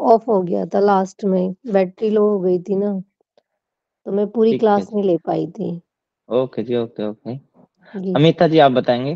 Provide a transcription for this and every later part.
Of हो गया था लास्ट में, बैटरी लो हो गई थी ना, तो मैं पूरी ठीक है क्लास जी। नहीं ले पाई थी। ओके जी, ओके ओके। जी अमिता जी आप बताएंगे।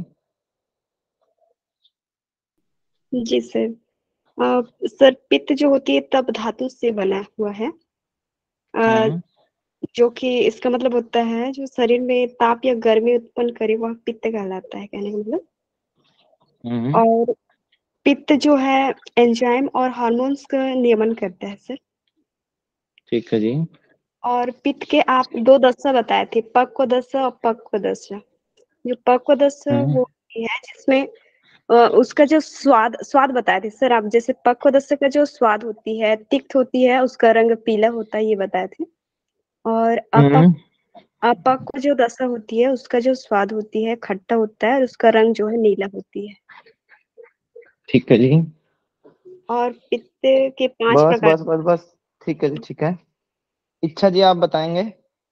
जी सर। सर पित्त जो होती है तब धातु से बना हुआ है। अ, हम्म जो कि इसका मतलब होता है जो शरीर में ताप या गर्मी उत्पन्न करे वह पित्त कहलाता है, कहने का मतलब। हम्म। और पित्त जो है एंजाइम और हार्मोन्स का नियमन करता है सर। ठीक है जी। और पित्त के आप दो दशा बताए थे, पक्व दशा और पक्व दशा। जो पक्व दशा हम्म वो होती है जिसमें उसका जो स्वाद स्वाद बताए थे सर आप, जैसे पक्व दशा का जो स्वाद होती है तिक्त होती है, उसका रंग पीला होता है, ये बताए थे। और हम्म। अपक्व जो दशा होती है उसका जो स्वाद होती है खट्टा होता है और उसका रंग जो है नीला होती है। ठीक है जी। और पित्त के पांच बस प्रकार। बस बस बस। ठीक है जी, ठीक है। इच्छा जी आप बताएंगे।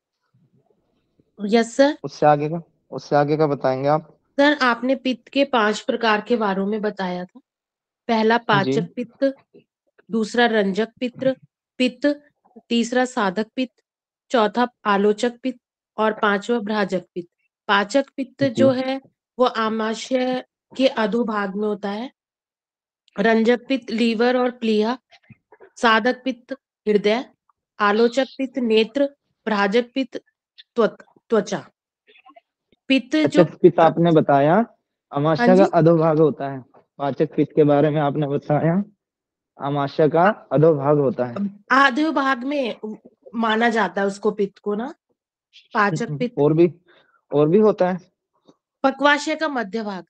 Yes sir. उससे आगे का बताएंगे आप। सर आपने पित्त के 5 प्रकार के बारे में बताया था। पहला जी। पाचक पित्त, दूसरा रंजक पित्त पित्त, तीसरा साधक पित्त, चौथा आलोचक पित्त और पांचवा भ्राजक पित्त। पाचक पित्त जी। जो है वो आमाशय के अधोभाग में होता है। रंजक पित्त लीवर और प्लीहा, साधक पित्त हृदय, आलोचक पित्त नेत्र, भ्राजक पित्त त्वचा। पित्त अच्छा, जो पित्त आपने बताया हाँ अमाशय का जी, अधोभाग होता है। पाचक पित्त के बारे में आपने बताया अमाशय का अधोभाग होता है। आधे भाग में माना जाता है उसको, पित्त को ना। पाचक पित्त और भी होता है। पक्वाशय का मध्य भाग।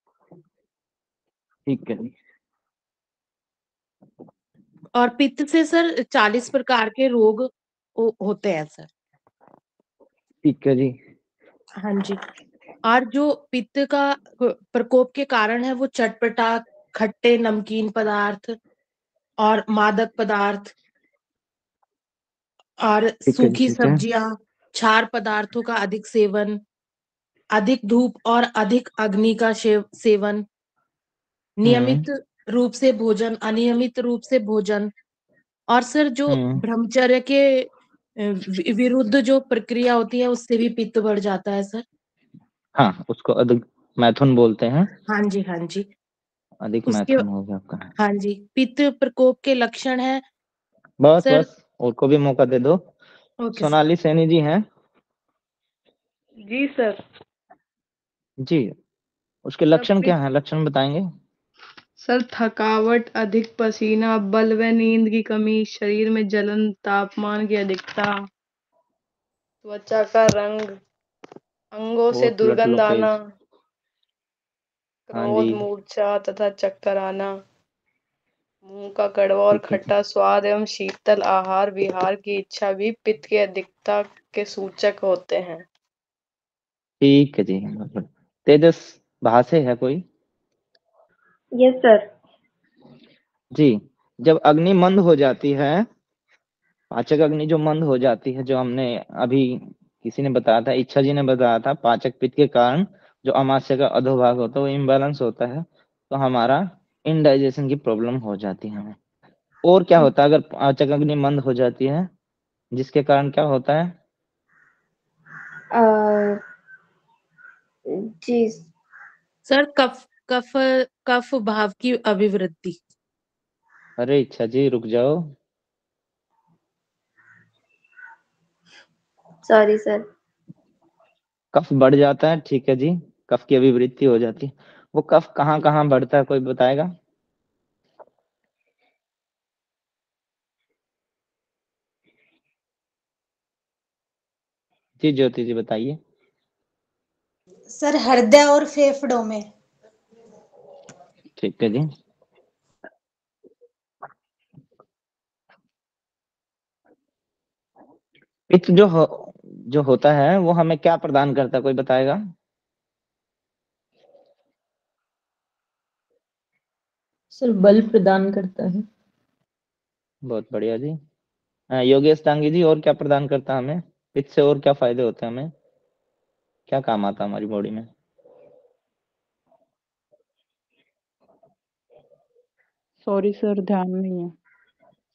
ठीक है जी। और पित्त से सर 40 प्रकार के रोग होते हैं सर। ठीक है जी। हाँ जी। और जो पित्त का प्रकोप के कारण है वो चटपटा, खट्टे, नमकीन पदार्थ और मादक पदार्थ और ठीक है जी, सूखी ठीक है। सब्जियां, क्षार पदार्थों का अधिक सेवन, अधिक धूप और अधिक अग्नि का सेवन, हम्म नियमित रूप से भोजन, अनियमित रूप से भोजन। और सर जो हम्म। ब्रह्मचर्य के विरुद्ध जो प्रक्रिया होती है उससे भी पित्त बढ़ जाता है सर। हाँ, उसको अधिक मैथुन बोलते हैं। हाँ जी, हाँ जी। अधिक उसके मैथुन हो गया आपका। हाँ जी, पित्त प्रकोप के लक्षण है बस सर। बस, और को भी मौका दे दो। Okay sir. सोनाली सैनी जी हैं। जी सर। जी। उसके सर लक्षण क्या हैं, लक्षण बताएंगे। सर थकावट, अधिक पसीना, बल व नींद की कमी, शरीर में जलन, तापमान की अधिकता, त्वचा का रंग, अंगों से और पलट लो दुर्गंध आना, पेज। हाँ जी। क्रोध, मूर्छा तथा चक्कर आना, मुंह का कड़वा और ठीक है जी। खट्टा स्वाद एवं शीतल आहार विहार की इच्छा भी पित्त की अधिकता के सूचक होते हैं। ठीक है जी, मतलब तेजस भाषे है कोई। Yes sir. जी। जब अग्नि मंद हो जाती है, पाचक अग्नि जो मंद हो जाती है, जो हमने अभी किसी ने बताया था, इच्छा जी ने बताया था, पाचक पित्त के कारण जो अमाशय का अधोभाग होता है वो इम्बैलेंस होता है, तो हमारा इनडाइजेशन की प्रॉब्लम हो जाती है हमें। और क्या होता है अगर पाचक अग्नि मंद हो जाती है, जिसके कारण क्या होता है। अ, जी सर कफ कफ कफ भाव की अभिवृद्धि। अरे इच्छा जी रुक जाओ। Sorry sir. कफ बढ़ जाता है, ठीक है जी। कफ की अभिवृद्धि हो जाती है। वो कफ कहाँ कहाँ बढ़ता है, कोई बताएगा। जी ज्योति जी बताइए। सर हृदय और फेफड़ों में। ठीक है जी। पित्त जो होता है वो हमें क्या प्रदान करता है, कोई बताएगा। सर बल प्रदान करता है। बहुत बढ़िया जी। योगेश डांगी जी, और क्या प्रदान करता है हमें, पित्त से और क्या फायदे होते हैं हमें, क्या काम आता है हमारी बॉडी में। सॉरी सर, ध्यान नहीं है।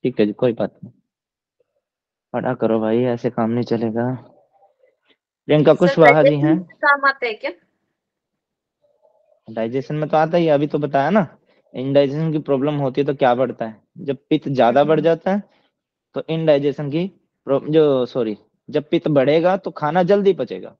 ठीक है जी, कोई बात नहीं, पढ़ा करो भाई, ऐसे काम नहीं चलेगा। प्रियंका कुशवाहा जी हैं। काम आता है क्या? डाइजेशन में तो आता ही है, अभी तो बताया ना। इनडाइजेशन की प्रॉब्लम होती है तो क्या बढ़ता है, जब पित्त ज्यादा बढ़ जाता है तो इनडाइजेशन की जो सॉरी जब पित्त बढ़ेगा तो खाना जल्दी पचेगा।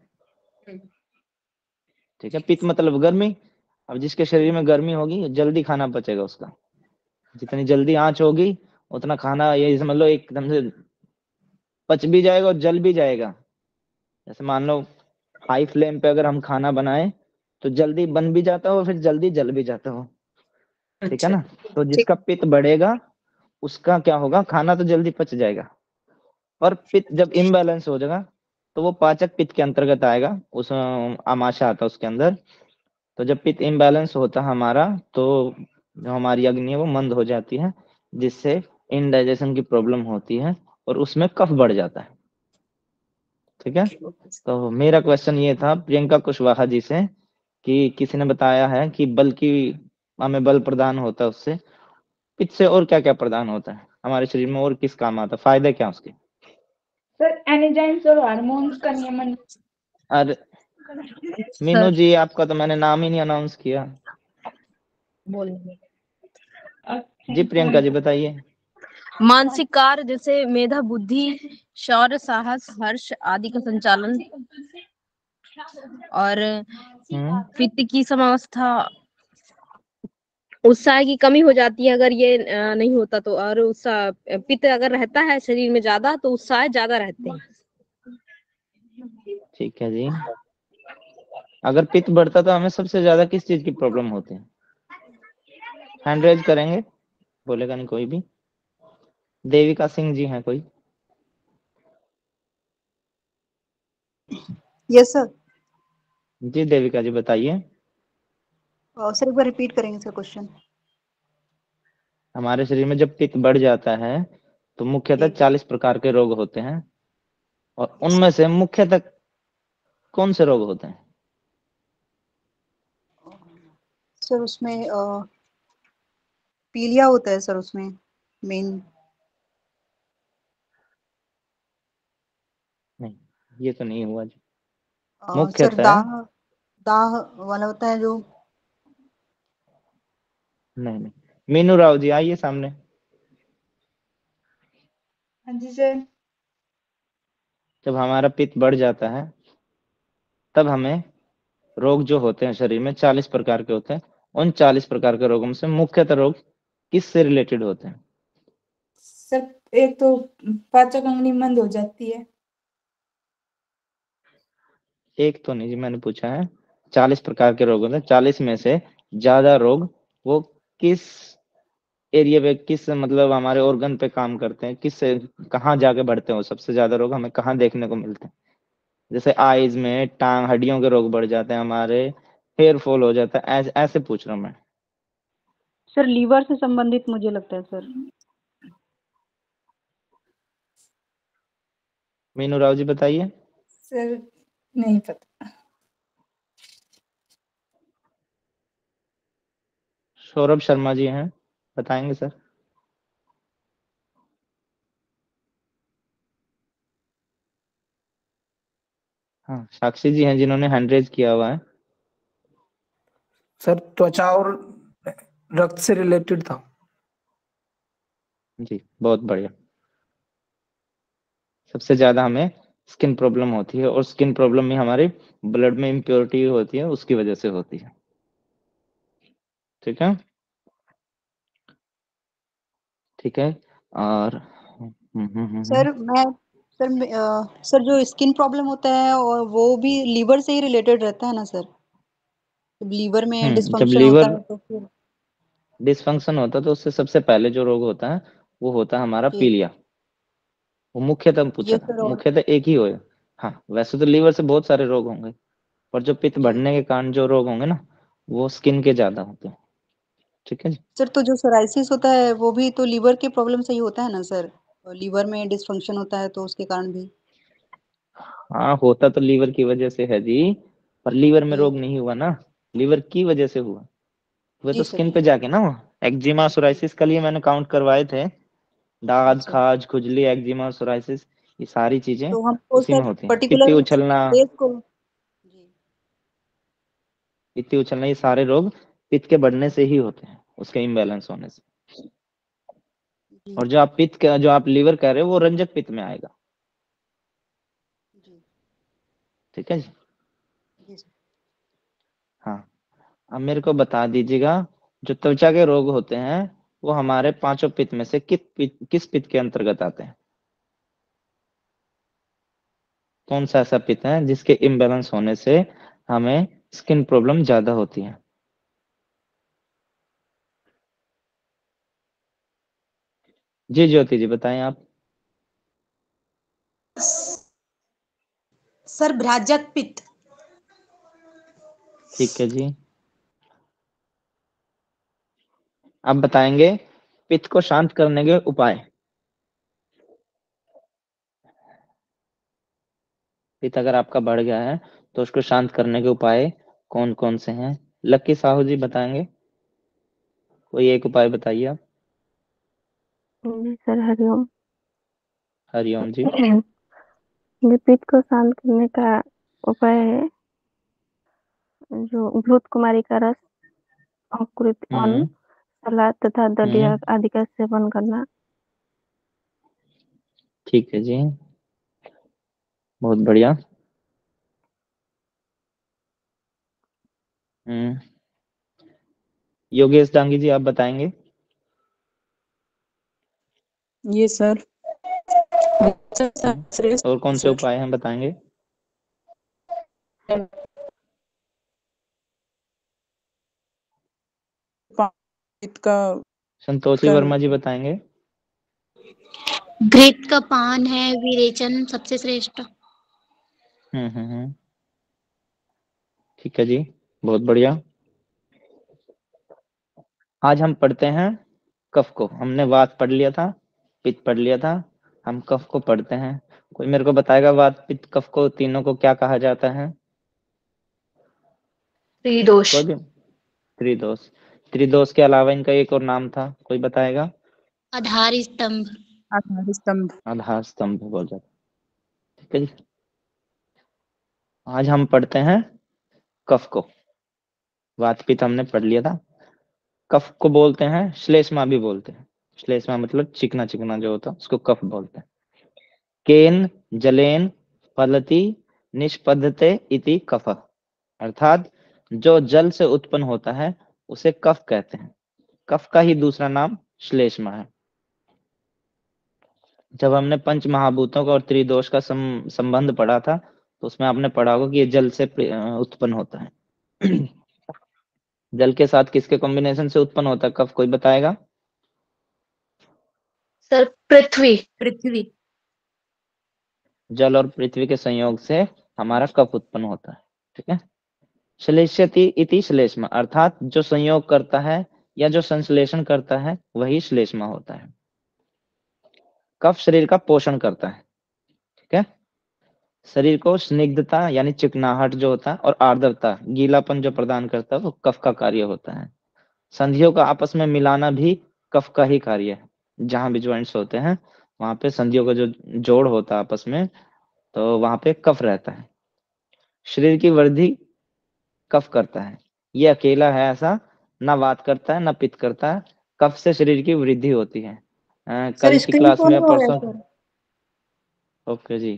ठीक है, पित्त मतलब गर्मी। अब जिसके शरीर में गर्मी होगी जल्दी खाना पचेगा उसका, जितनी जल्दी आंच होगी उतना खाना, ये समझ लो एकदम से पच भी जाएगा और जल भी जाएगा। जैसे मान लो हाई फ्लेम पे अगर हम खाना बनाए तो जल्दी बन भी जाता हो और फिर जल्दी जल भी जाता हो। ठीक है अच्छा। ना। तो जिसका पित्त बढ़ेगा उसका क्या होगा, खाना तो जल्दी पच जाएगा। और पित्त जब इम्बैलेंस हो जाएगा तो वो पाचक पित्त के अंतर्गत आएगा, उस आमाशय आता है उसके अंदर। तो जब पित्त इम्बैलेंस होता है हमारा, तो जो हमारी अग्नि है वो मंद हो जाती है, जिससे इनडाइजेशन की प्रॉब्लम होती है और उसमें कफ बढ़ जाता है। ठीक है। तो मेरा क्वेश्चन ये था प्रियंका कुशवाहा जी से कि किसी ने बताया है कि बल की हमें बल प्रदान होता है उससे, पित्त से और क्या क्या प्रदान होता है हमारे शरीर में, और किस काम आता है, फायदे क्या उसके? सर एंजाइम्स और हार्मोन्स का नियमन। अरे मीनू जी, आपका तो मैंने नाम ही नहीं अनाउंस किया। बोलेंगे। जी प्रियंका जी बताइए। मानसिक कार्य जैसे मेधा, बुद्धि, शौर्य, साहस, हर्ष आदि का संचालन। और पित्त की समावस्था, उत्साह की कमी हो जाती है अगर ये नहीं होता तो। और उत्साह, पित्त अगर रहता है शरीर में ज्यादा तो उत्साह ज्यादा रहते हैं। ठीक है जी। अगर पित्त बढ़ता तो हमें सबसे ज्यादा किस चीज की प्रॉब्लम होती है? हैंड रेज करेंगे, बोलेगा नहीं कोई भी। देविका सिंह जी हैं कोई? Yes sir. जी देविका जी बताइए। सर एक बार रिपीट करेंगे सर क्वेश्चन। हमारे शरीर में जब पित्त बढ़ जाता है तो मुख्यतः 40 प्रकार के रोग होते हैं, और उनमें से मुख्यतः कौन से रोग होते हैं? सर उसमें पीलिया होता है सर, उसमें मेन। नहीं, ये तो नहीं हुआ जी। सर मुख्यतः दाह दाह वाला होता है जो। नहीं। मीनू राव जी आइए सामने। हाँ जी सर। जब हमारा पित्त बढ़ जाता है तब हमें रोग जो होते हैं शरीर में 40 प्रकार के होते हैं। उन 40 प्रकार के रोगों में से मुख्यतः रोग किससे रिलेटेड होते हैं? सर एक तो पाचक अंगनी मंद हो जाती है। एक तो नहीं जी, मैंने पूछा है 40 प्रकार के रोग होते हैं, 40 में से ज्यादा रोग वो किस एरिया पे, किस मतलब हमारे ऑर्गन पे काम करते हैं, किस कहाँ जाके बढ़ते हैं, वो सबसे ज्यादा रोग हमें कहाँ देखने को मिलते हैं? जैसे आईज में टांग हड्डियों के रोग बढ़ जाते हैं हमारे, हेयर फॉल हो जाता है, ऐसे ऐसे पूछ रहा हूँ मैं। सर लीवर से संबंधित मुझे लगता है सर। मीनू राव जी बताइए। सर नहीं पता। सौरभ शर्मा जी हैं, बताएंगे सर। हाँ, साक्षी जी हैं जिन्होंने हैंड रेज किया हुआ है। सर त्वचा और रक्त से रिलेटेड था। जी बहुत बढ़िया। सबसे ज्यादा हमें स्किन प्रॉब्लम होती है, और स्किन प्रॉब्लम में हमारे ब्लड में इम्प्योरिटी होती है, उसकी वजह से होती है। ठीक है। ठीक है। और सर मैं सर जो स्किन प्रॉब्लम होता है और वो भी लीवर से ही रिलेटेड रहता है ना सर? जब लीवर में जब डिस्फंक्शन होता लीवर है तो फिर। डिसफंक्शन होता है तो उससे सबसे पहले जो रोग होता है वो होता है हमारा जी पीलिया। वो मुख्यतः पूछा ये था, सर। और मुख्यतः एक ही होए। हाँ, वैसे तो लीवर से बहुत सारे रोग होंगे, पर जो पित्त जी बढ़ने के कारण जो रोग होंगे ना, वो स्किन के ज्यादा होते हैं। ठीक है जी। सर, तो जो सोराइसिस होता है वो भी तो लीवर के प्रॉब्लम से ही होता है ना सर? और लीवर में डिसफंक्शन होता है तो उसके कारण भी। हाँ, होता तो लीवर की वजह से है जी, पर लीवर में जी रोग नहीं हुआ ना, लीवर की वजह से हुआ। वो जी तो सर स्किन जी। पे जाके ना, वो एक्जिमा सोराइसिस के लिए मैंने काउंट करवाए थे, दाद, अच्छा खाज, खुजली, एक्जिमा, सोराइसिस, ये सारी चीजें तो हमको उसी में सर होती हैं। पित्ती पर्टिकुलर उछलना, प्लेस को जी पित्ती उछलना, ये सारे रोग पित्त के बढ़ने से ही होते हैं, उसके इम्बैलेंस होने से। जी और जो आप लीवर कह रहे हो वो रंजक पित्त में आएगा। जी ठीक है जी। जी सर। हाँ, अब मेरे को बता दीजिएगा, जो त्वचा के रोग होते हैं वो हमारे पांचों पित्त में से किस पित्त के अंतर्गत आते हैं? कौन सा ऐसा पित्त है जिसके इम्बैलेंस होने से हमें स्किन प्रॉब्लम ज्यादा होती है? जी ज्योति जी बताएं आप। सर भ्राजक पित्त। ठीक है जी। आप बताएंगे पित्त को शांत करने के उपाय। पित्त अगर आपका बढ़ गया है तो उसको शांत करने के उपाय कौन कौन से हैं? लक्की साहू जी बताएंगे, कोई एक उपाय बताइए आप। जी सर, हरिओम। हरिओम जी। ये पित्त को शांत करने का उपाय है जो घृत कुमारी का रस, अंकुरित अन्न, हम्म सलाद तथा दलिया हम्म आदि का सेवन करना। ठीक है जी, बहुत बढ़िया। हम्म योगेश डांगी जी आप बताएंगे। ये सर श्रेष्ठ और कौन से सर उपाय हैं बताएंगे? पित्त का संतोषी कर वर्मा जी बताएंगे। घृत का पान है, विरेचन सबसे श्रेष्ठ। हम्म। ठीक है जी, बहुत बढ़िया। आज हम पढ़ते हैं कफ को। हमने वात पढ़ लिया था, पित्त पढ़ लिया था, हम कफ को पढ़ते हैं। कोई मेरे को बताएगा वात, पित्त, कफ को तीनों को क्या कहा जाता है? त्रिदोष। कोई भी? त्रिदोष। त्रिदोष के अलावा इनका एक और नाम था, कोई बताएगा? आधार स्तंभ। आधार स्तंभ। आधार स्तंभ बोल जाता। ठीक है जी। आज हम पढ़ते हैं कफ को। वात पित्त हमने पढ़ लिया था। कफ को बोलते हैं श्लेष्मा भी बोलते हैं। श्लेष्मा मतलब चिकना चिकना जो होता है उसको कफ बोलते हैं। केन जलेन फलति निष्पद्यते इति कफ, अर्थात जो जल से उत्पन्न होता है उसे कफ कहते हैं। कफ का ही दूसरा नाम श्लेष्मा है। जब हमने पंच महाभूतों का और त्रिदोष का संबंध पढ़ा था तो उसमें आपने पढ़ा होगा कि ये जल से उत्पन्न होता है। जल के साथ किसके कॉम्बिनेशन से उत्पन्न होता है कफ, कोई बताएगा? सर पृथ्वी। पृथ्वी। जल और पृथ्वी के संयोग से हमारा कफ उत्पन्न होता है। ठीक है। श्लेष्यति इति श्लेष्मा, अर्थात जो संयोग करता है या जो संश्लेषण करता है वही श्लेष्मा होता है। कफ शरीर का पोषण करता है। ठीक है। शरीर को स्निग्धता यानी चिकनाहट जो होता है और आर्द्रता गीलापन जो प्रदान करता है वो कफ का कार्य होता है। संधियों का आपस में मिलाना भी कफ का ही कार्य है। जहां भी ज्वाइंट्स होते हैं वहां पे संधियों का जो जोड़ होता है आपस में, तो वहां पे कफ रहता है। शरीर की वृद्धि कफ करता है। ये अकेला है ऐसा, ना वात करता है ना पित्त करता है। कफ से शरीर की वृद्धि होती है। सर कल की स्क्रीन क्लास शो में या नहीं हो रहा है परसों। सर। ओके जी।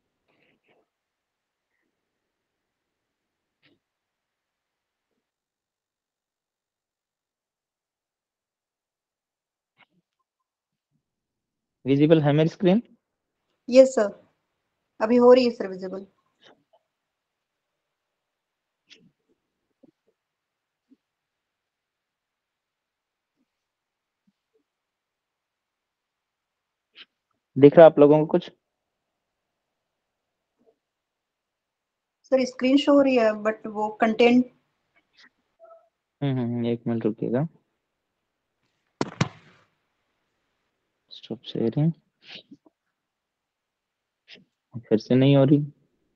विजिबल है मेरी स्क्रीन? यस सर, अभी हो रही है सर विजिबल। दिख रहा आप लोगों को कुछ? सर स्क्रीन शो हो रही है बट वो कंटेंट। एक मिनट रुकिएगा। Stop sharing. फिर से नहीं हो रही।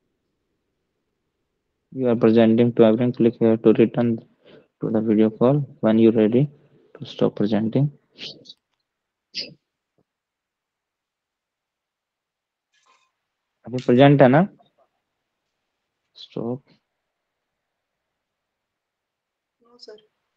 You are presenting to everyone. Click here to return to the video call when you ready to stop presenting. अभी प्रेजेंट है ना? Stroke no sir.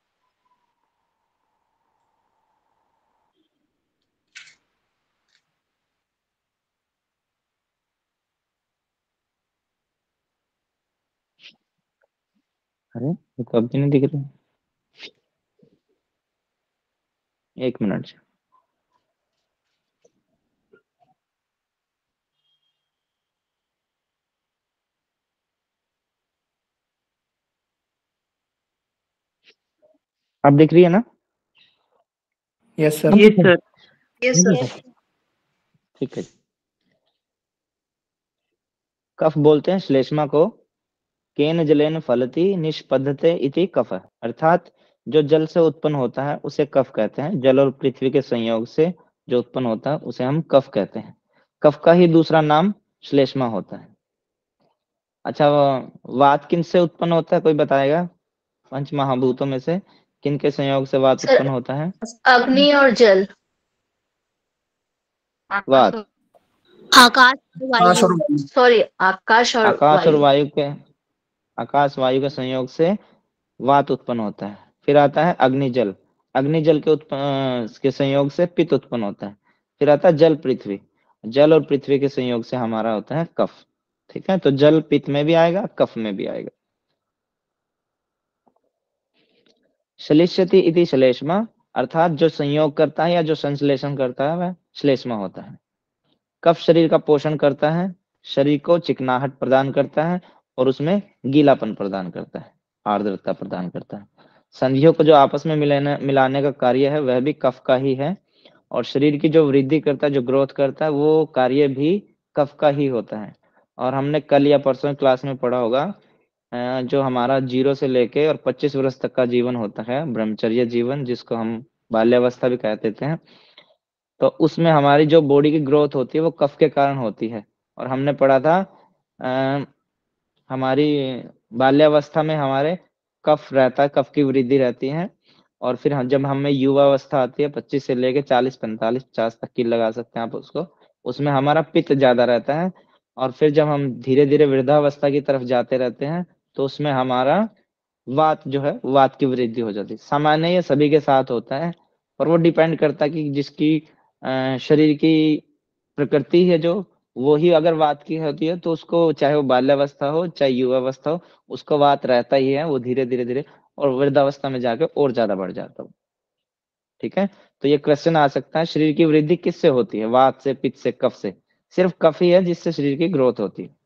अरे ये कब भी नहीं दिख रही। 1 मिनट। अब दिख रही है ना? Yes sir. Yes sir. Yes sir. ठीक है। कफ बोलते हैं श्लेष्मा को। केन जलेन फलति निष्पद्धते इति कफ, अर्थात जो जल से उत्पन्न होता है उसे कफ कहते हैं। जल और पृथ्वी के संयोग से जो उत्पन्न होता है उसे हम कफ कहते हैं। कफ का ही दूसरा नाम श्लेष्मा होता है। अच्छा, वात किन से उत्पन्न होता है, कोई बताएगा? पंच महाभूतों में से किन के संयोग से वात उत्पन्न होता है? अग्नि और जल। वात आकाश और आकाश और वायु, सॉरी आकाश और आकाश और वायु। वायु के आकाश वायु के संयोग से वात उत्पन्न होता है। फिर आता है अग्निजल। अग्निजल के संयोग से पित्त उत्पन्न होता है। फिर आता है जल पृथ्वी। जल और पृथ्वी के संयोग से हमारा होता है कफ। ठीक है, तो जल पित्त में भी आएगा, कफ में भी आएगा। श्लिष्यति इति श्लेष्मा, अर्थात जो संयोग करता है या जो संश्लेषण करता है वह श्लेष्मा होता है। कफ शरीर का पोषण करता है, शरीर को चिकनाहट प्रदान करता है और उसमें गीलापन प्रदान करता है, आर्द्रता प्रदान करता है। संधियों को जो आपस में मिलाने का कार्य है वह भी कफ का ही है। और शरीर की जो वृद्धि करता है, जो ग्रोथ करता है, वो कार्य भी कफ का ही होता है। और हमने कल या परसों क्लास में पढ़ा होगा, जो हमारा 0 से लेके और 25 वर्ष तक का जीवन होता है, ब्रह्मचर्य जीवन, जिसको हम बाल्यावस्था भी कह देते हैं, तो उसमें हमारी जो बॉडी की ग्रोथ होती है वो कफ के कारण होती है। और हमने पढ़ा था हमारी बाल्यावस्था में हमारे कफ रहता है, कफ की वृद्धि रहती है। और फिर जब हमें युवावस्था आती है 25 से लेके 40, 45, 50 तक की लगा सकते हैं आप उसको, उसमें हमारा पित्त ज्यादा रहता है। और फिर जब हम धीरे धीरे वृद्धावस्था की तरफ जाते रहते हैं तो उसमें हमारा वात जो है, वात की वृद्धि हो जाती है। सामान्य ये सभी के साथ होता है और वो डिपेंड करता है कि जिसकी शरीर की प्रकृति है जो, वो ही अगर वात की होती है तो उसको, चाहे वो बाल्यावस्था हो चाहे युवावस्था हो, उसको वात रहता ही है। वो धीरे धीरे धीरे और वृद्धावस्था में जाकर और ज्यादा बढ़ जाता है। ठीक है, तो ये क्वेश्चन आ सकता है, शरीर की वृद्धि किससे होती है? वात से, पित्त से, कफ से? सिर्फ कफ ही है जिससे शरीर की ग्रोथ होती है।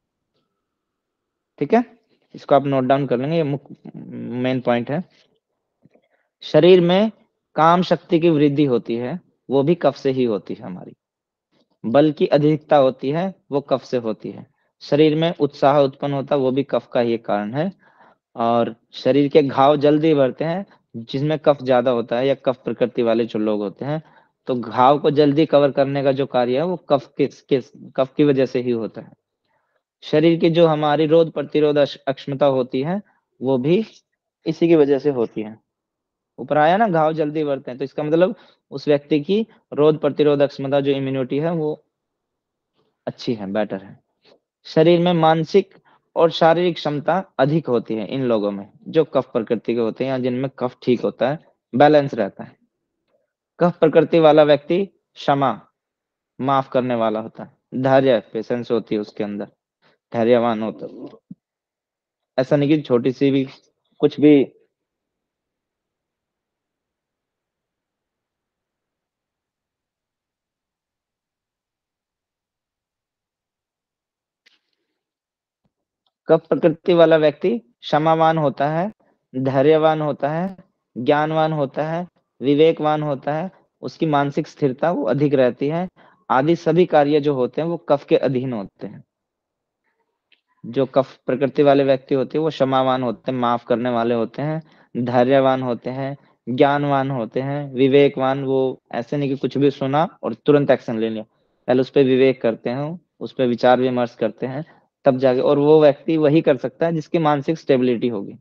ठीक है, इसको आप नोट डाउन कर लेंगे, ये मेन पॉइंट है। शरीर में काम शक्ति की वृद्धि होती है, वो भी कफ से ही होती है। हमारी बल की अधिकता होती है, वो कफ से होती है। शरीर में उत्साह उत्पन्न होता है, वो भी कफ का ही कारण है। और शरीर के घाव जल्दी भरते हैं जिसमें कफ ज्यादा होता है, या कफ प्रकृति वाले जो लोग होते हैं, तो घाव को जल्दी कवर करने का जो कार्य है वो कफ की वजह से ही होता है। शरीर की जो हमारी रोग प्रतिरोध अक्षमता होती है वो भी इसी की वजह से होती है। ऊपर आया ना, घाव जल्दी बढ़ते हैं, तो इसका मतलब उस व्यक्ति की रोग प्रतिरोध क्षमता, जो इम्यूनिटी है, वो अच्छी है, बेटर है। शरीर में मानसिक और शारीरिक क्षमता अधिक होती है इन लोगों में जो कफ प्रकृति के होते हैं या जिनमें कफ ठीक होता है, बैलेंस रहता है। कफ प्रकृति वाला व्यक्ति क्षमा, माफ करने वाला होता है, धैर्य, पेशेंस होती है उसके अंदर, धैर्यवान होता है। ऐसा नहीं कि छोटी सी भी कुछ भी कफ प्रकृति वाला व्यक्ति क्षमावान होता है, धैर्यवान होता है, ज्ञानवान होता है, विवेकवान होता है, उसकी मानसिक स्थिरता वो अधिक रहती है। आदि सभी कार्य जो होते हैं वो कफ के अधीन होते हैं। जो कफ प्रकृति वाले व्यक्ति होते हैं वो क्षमावान होते हैं, माफ करने वाले होते हैं, धैर्यवान होते हैं, ज्ञानवान होते हैं, विवेकवान, वो ऐसे नहीं कि कुछ भी सुना और तुरंत एक्शन ले लिया, पहले उस पर विवेक करते हैं, उस पर विचार विमर्श करते हैं, तब जाके। और वो व्यक्ति वही कर सकता है जिसकी मानसिक स्टेबिलिटी होगी।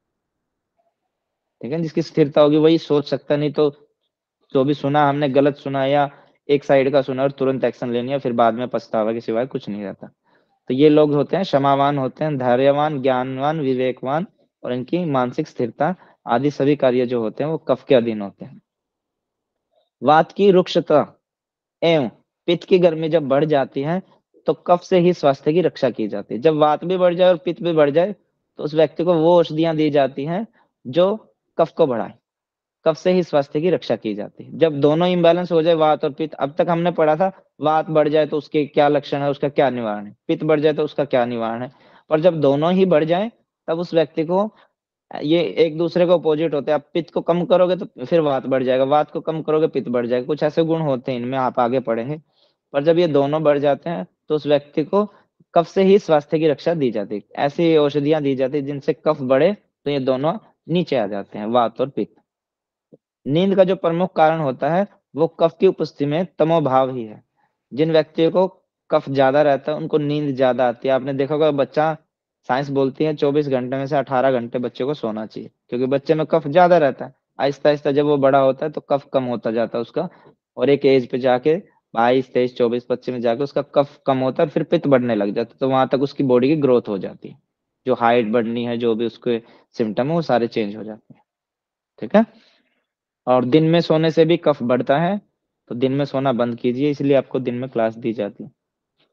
ठीक है, जिसकी स्थिरता होगी वही सोच सकता, नहीं तो जो भी सुना हमने गलत सुना या एक साइड का सुना और तुरंत एक्शन ले लिया, फिर बाद में पछतावा के सिवाय कुछ नहीं रहता। तो ये लोग होते हैं क्षमावान, होते हैं धैर्यवान, ज्ञानवान, विवेकवान, और इनकी मानसिक स्थिरता आदि सभी कार्य जो होते हैं वो कफ के अधीन होते हैं। वात की रुक्षता एवं पित्त की गर्मी जब बढ़ जाती है तो कफ से ही स्वास्थ्य की रक्षा की जाती है। जब वात भी बढ़ जाए और पित्त भी बढ़ जाए तो उस व्यक्ति को वो औषधियां दी जाती हैं जो कफ को बढ़ाए, कफ से ही स्वास्थ्य की रक्षा की जाती है। जब दोनों इम्बैलेंस हो जाए, वात और पित्त, अब तक हमने पढ़ा था वात बढ़ जाए तो उसके क्या लक्षण है, उसका क्या निवारण है, पित्त बढ़ जाए तो उसका क्या निवारण है, पर जब दोनों ही बढ़ जाए तब उस व्यक्ति को, ये एक दूसरे के अपोजिट होते हैं। आप पित्त को कम करोगे तो फिर वात बढ़ जाएगा, वात को कम करोगे पित्त बढ़ जाएगा, कुछ ऐसे गुण होते हैं इनमें, आप आगे पढ़ेंगे। पर जब ये दोनों बढ़ जाते हैं तो उस व्यक्ति को कफ से ही स्वास्थ्य की रक्षा दी जाती है। ऐसी औषधियां दी जाती है जिनसे कफ बढ़े तो ये दोनों नीचे आ जाते हैं, वात और पित्त। नींद का जो प्रमुख कारण होता है वो कफ की उपस्थिति में तमोभाव ही है। जिन व्यक्तियों को कफ ज्यादा रहता है उनको नींद ज्यादा आती है। आपने देखा होगा बच्चा, साइंस बोलती है 24 घंटे में से 18 घंटे बच्चे को सोना चाहिए, क्योंकि बच्चे में कफ ज्यादा रहता है। आहिस्ता आहिस्ता जब वो बड़ा होता है तो कफ कम होता जाता है उसका, और एक एज पे जाके 22, 23, 24, 25 में जाके उसका कफ कम होता है, फिर पित्त बढ़ने लग जाता है। तो वहां तक उसकी बॉडी की ग्रोथ हो जाती है, जो हाइट बढ़नी है, जो भी उसके सिम्टम है वो सारे चेंज हो जाते हैं। ठीक है। और दिन में सोने से भी कफ बढ़ता है, तो दिन में सोना बंद कीजिए, इसलिए आपको दिन में क्लास दी जाती है।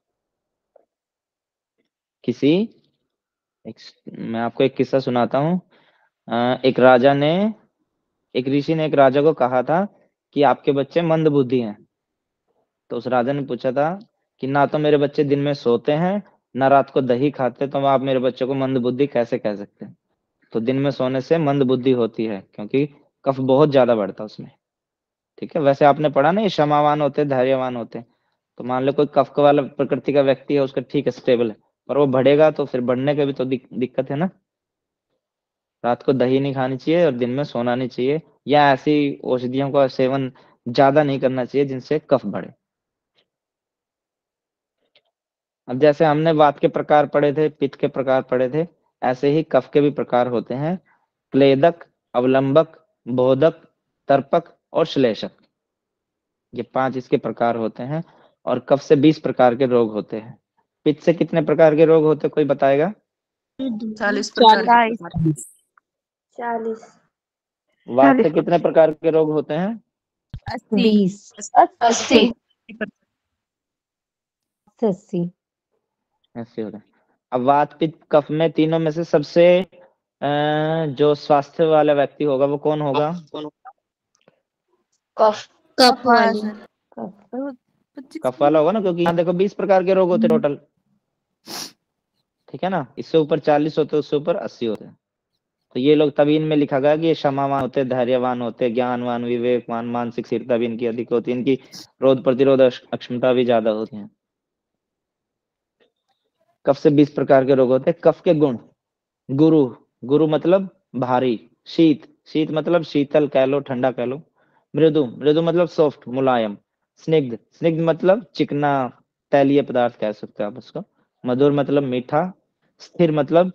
मैं आपको एक किस्सा सुनाता हूँ। एक ऋषि ने एक राजा को कहा था कि आपके बच्चे मंद बुद्धि हैं। तो उस राजा ने पूछा था कि ना तो मेरे बच्चे दिन में सोते हैं, ना रात को दही खाते, तो आप मेरे बच्चों को मंद बुद्धि कैसे कह सकते हैं? तो दिन में सोने से मंद बुद्धि होती है, क्योंकि कफ बहुत ज्यादा बढ़ता है उसमें। ठीक है। वैसे आपने पढ़ा ना, ये क्षमावान होते हैं, धैर्यवान होते हैं। तो मान लो कोई कफ वाला प्रकृति का व्यक्ति है, उसका ठीक है स्टेबल है, पर वो बढ़ेगा तो फिर बढ़ने का भी तो दिक्कत है ना। रात को दही नहीं खानी चाहिए और दिन में सोना नहीं चाहिए, या ऐसी औषधियों का सेवन ज्यादा नहीं करना चाहिए जिनसे कफ बढ़े। अब जैसे हमने वात के प्रकार पढ़े थे, पित्त के प्रकार पढ़े थे, ऐसे ही कफ के भी प्रकार होते हैं। क्लेदक, अवलंबक, बोधक, तर्पक और श्लेषक, ये 5 इसके प्रकार होते हैं। और कफ से 20 प्रकार के रोग होते हैं। पित्त से कितने प्रकार के रोग होते हैं, कोई बताएगा? 40 प्रकार के 40। वात से कितने प्रकार के रोग होते हैं? 20 80 80 ऐसे होता है। अब वात, पित्त, कफ में तीनों में से सबसे जो स्वास्थ्य वाला व्यक्ति होगा वो कौन होगा? कफ वाली। कफ वाला होगा ना, क्योंकि यहाँ देखो 20 प्रकार के रोग होते टोटल। ठीक है ना। इससे ऊपर 40 होते, उससे ऊपर 80 होते हैं। तो ये लोग तभी इनमें लिखा गया कि ये क्षमावान होते, धैर्यवान होते, ज्ञानवान, विवेकवान, मानसिक स्थिरता भी इनकी अधिक होती है, इनकी रोग प्रतिरोध अक्षमता भी ज्यादा होती है। कफ से 20 प्रकार के रोग होते हैं। कफ के गुण: गुरु, गुरु मतलब भारी। शीत, शीत मतलब शीतल कह लो, ठंडा कह लो। मृदु, मृदु मतलब सॉफ्ट, मुलायम। स्निग्ध, स्निग्ध मतलब चिकना, तैलीय पदार्थ कह सकते हो आप उसको। मधुर मतलब मीठा। स्थिर मतलब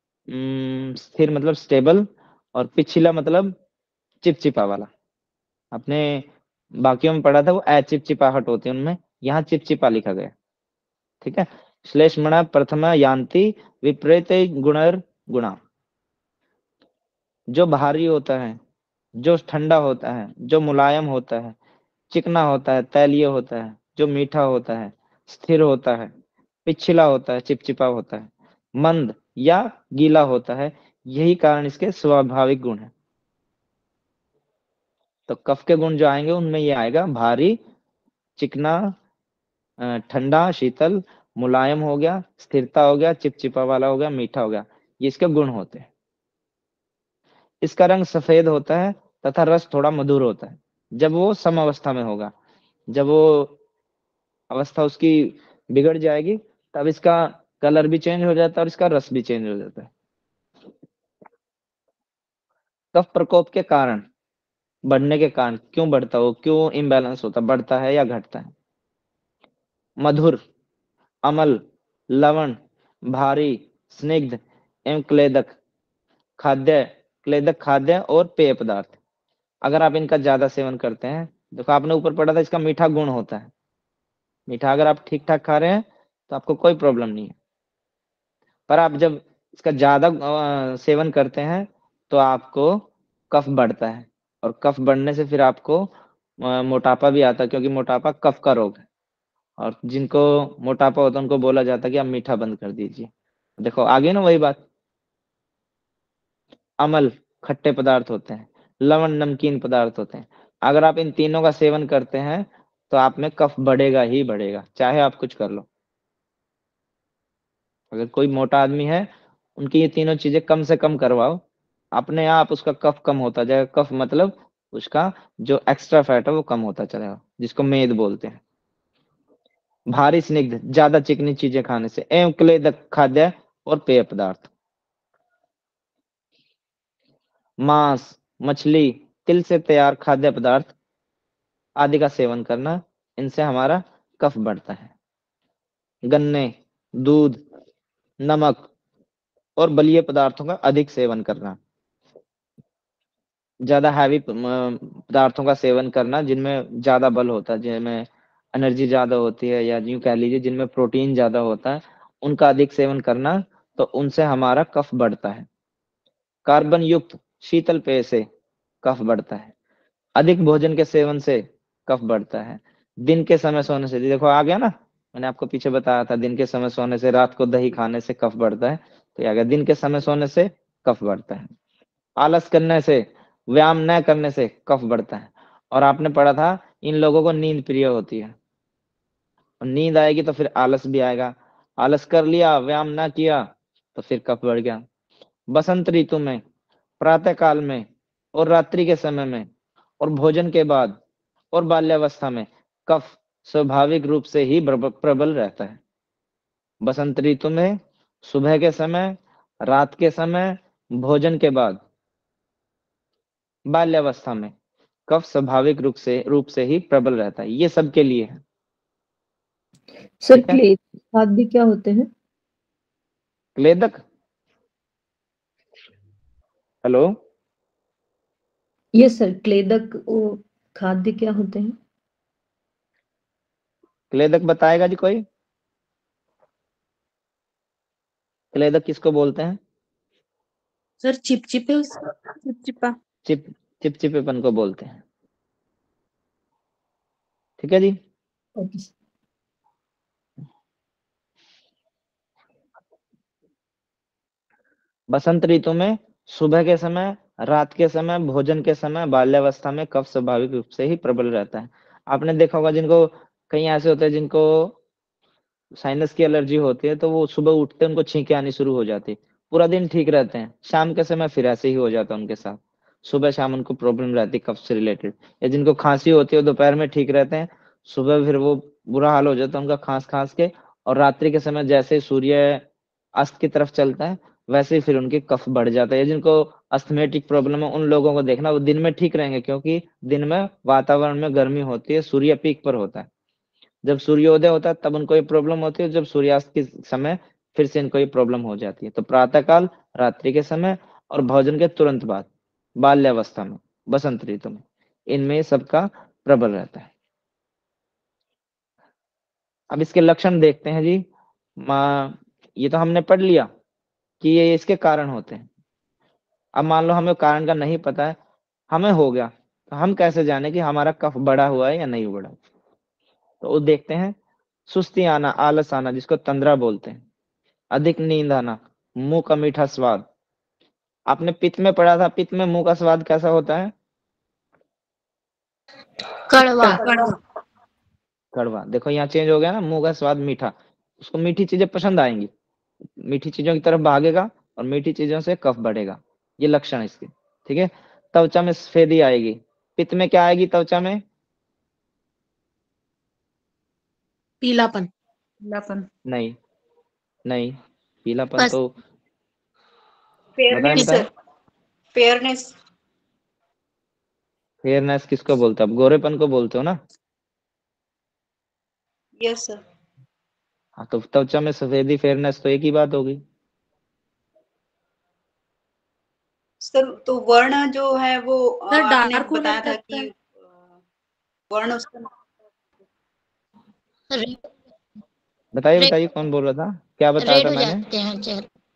स्टेबल। और पिछला मतलब चिपचिपा वाला। अपने बाकियों में पढ़ा था वो अचिपचिपाहट होती है उनमें, यहाँ चिपचिपा लिखा गया। ठीक है। श्लेष्मणा प्रथम यान्ति विपरीत गुणर गुणा, जो भारी होता है, जो ठंडा होता है, जो मुलायम होता है, चिकना होता है, तैलीय होता है, जो मीठा होता है, स्थिर होता है, पिछला होता है, चिपचिपा होता है, मंद या गीला होता है, यही कारण इसके स्वाभाविक गुण है। तो कफ के गुण जो आएंगे उनमें ये आएगा भारी, चिकना, ठंडा, शीतल, मुलायम हो गया, स्थिरता हो गया, चिपचिपा वाला हो गया, मीठा हो गया, ये इसके गुण होते हैं। इसका रंग सफेद होता है तथा रस थोड़ा मधुर होता है जब वो सम अवस्था में होगा। जब वो अवस्था उसकी बिगड़ जाएगी तब इसका कलर भी चेंज हो जाता है और इसका रस भी चेंज हो जाता है। कफ प्रकोप के कारण, बढ़ने के कारण, क्यों बढ़ता हो, क्यों इम्बैलेंस होता, बढ़ता है या घटता है? मधुर, अमल, लवण, भारी, स्निग्ध एवं क्लेदक खाद्य, क्लेदक खाद्य और पेय पदार्थ। अगर आप इनका ज्यादा सेवन करते हैं, देखो आपने ऊपर पढ़ा था इसका मीठा गुण होता है। मीठा अगर आप ठीक ठाक खा रहे हैं तो आपको कोई प्रॉब्लम नहीं है, पर आप जब इसका ज्यादा सेवन करते हैं तो आपको कफ बढ़ता है, और कफ बढ़ने से फिर आपको मोटापा भी आता है, क्योंकि मोटापा कफ का रोग है। और जिनको मोटापा होता है उनको बोला जाता है कि आप मीठा बंद कर दीजिए। देखो आगे ना वही बात, अम्ल खट्टे पदार्थ होते हैं, लवण नमकीन पदार्थ होते हैं। अगर आप इन तीनों का सेवन करते हैं तो आप में कफ बढ़ेगा ही बढ़ेगा, चाहे आप कुछ कर लो। अगर कोई मोटा आदमी है, उनकी ये तीनों चीजें कम से कम करवाओ, अपने आप उसका कफ कम होता जाएगा। कफ मतलब उसका जो एक्स्ट्रा फैट है वो कम होता चलेगा, जिसको मेद बोलते हैं। भारी स्निग्ध ज्यादा चिकनी चीजें खाने से, एवं क्लेदक खाद्य और पेय पदार्थ, मांस, मछली, तिल से तैयार खाद्य पदार्थ आदि का सेवन करना, इनसे हमारा कफ बढ़ता है। गन्ने, दूध, नमक और बलीय पदार्थों का अधिक सेवन करना, ज्यादा हैवी पदार्थों का सेवन करना जिनमें ज्यादा बल होता है, जिनमें एनर्जी ज्यादा होती है, या यूं कह लीजिए जिनमें प्रोटीन ज्यादा होता है, उनका अधिक सेवन करना, तो उनसे हमारा कफ बढ़ता है। कार्बन युक्त शीतल पेय से कफ बढ़ता है। अधिक भोजन के सेवन से कफ बढ़ता है। दिन के समय सोने से, देखो आ गया ना, मैंने आपको पीछे बताया था, दिन के समय सोने से, रात को दही खाने से कफ बढ़ता है, तो आ गया दिन के समय सोने से कफ बढ़ता है। आलस करने से, व्यायाम न करने से कफ बढ़ता है। और आपने पढ़ा था इन लोगों को नींद प्रिय होती है, और नींद आएगी तो फिर आलस भी आएगा। आलस कर लिया, व्यायाम ना किया, तो फिर कफ बढ़ गया। बसंत ऋतु में, प्रातः काल में और रात्रि के समय में और भोजन के बाद और बाल्यावस्था में कफ स्वाभाविक रूप से ही प्रबल रहता है। बसंत ऋतु में, सुबह के समय, रात के समय, भोजन के बाद, बाल्यावस्था में कफ स्वाभाविक रूप से ही प्रबल रहता है। ये सबके लिए है। सर ठीक है, क्लेद खाद्य क्या होते हैं? क्लेदक, हेलो, यस सर, क्लेदक वो खाद्य क्या होते हैं? क्लेदक बताएगा जी कोई? क्लेदक किसको बोलते हैं? सर चिपचिपे, चिपचिपा। चिपचिपेपन को बोलते हैं। ठीक है जी। ओके। बसंत ऋतु में, सुबह के समय, रात के समय, भोजन के समय, बाल्यावस्था में कफ स्वाभाविक रूप से ही प्रबल रहता है। आपने देखा होगा जिनको, कई ऐसे होते हैं जिनको साइनस की एलर्जी होती है, तो वो सुबह उठते उनको छींकें आनी शुरू हो जाती, पूरा दिन ठीक रहते हैं, शाम के समय फिर ऐसे ही हो जाता है उनके साथ। सुबह शाम उनको प्रॉब्लम रहती है कफ से रिलेटेड। या जिनको खांसी होती है दोपहर में ठीक रहते हैं, सुबह फिर वो बुरा हाल हो जाता है उनका खांस खांस के, और रात्रि के समय जैसे सूर्य अस्त की तरफ चलता है वैसे ही फिर उनके कफ बढ़ जाता है। जिनको अस्थमेटिक प्रॉब्लम है उन लोगों को देखना, वो दिन में ठीक रहेंगे, क्योंकि दिन में वातावरण में गर्मी होती है, सूर्य पीक पर होता है। जब सूर्योदय होता है तब उनको ये प्रॉब्लम होती है, जब सूर्यास्त के समय फिर से इनको ये प्रॉब्लम हो जाती है। तो प्रातः काल, रात्रि के समय और भोजन के तुरंत बाद, बाल्यावस्था में, बसंत ऋतु में, इनमें सबका प्रबल रहता है। अब इसके लक्षण देखते हैं जी। ये तो हमने पढ़ लिया कि ये इसके कारण होते हैं। अब मान लो हमें कारण का नहीं पता है, हमें हो गया, तो हम कैसे जाने कि हमारा कफ बढ़ा हुआ है या नहीं बढ़ा? तो वो देखते हैं। सुस्ती आना, आलस आना, जिसको तंद्रा बोलते हैं, अधिक नींद आना, मुंह का मीठा स्वाद। आपने पित्त में पढ़ा था, पित्त में मुंह का स्वाद कैसा होता है? कड़वा। कड़वा। देखो यहाँ चेंज हो गया ना, मुंह का स्वाद मीठा, उसको मीठी चीजें पसंद आएंगी, मीठी चीजों की तरफ भागेगा और मीठी चीजों से कफ बढ़ेगा। ये लक्षण है इसके। ठीक है। त्वचा में सफेदी आएगी। पित्त में क्या आएगी त्वचा में? पीलापन। नहीं, नहीं, पीलापन बस तो बताएं फेयरनेस बताएं। फेयरनेस फेयरनेस किसको बोलते हो? आप गोरेपन को बोलते हो ना? Yes sir. हाँ, तो त्वचा में सफेदी, फेयरनेस तो एक ही बात होगी। सर तो वर्ण जो है वो सर आपने डार्क होने बताया था लगता कि है। वर्ण उसका बताइए बताइए, कौन बोल रहा था? क्या बताया रेड था हो मैंने? जाते हैं चेहरे।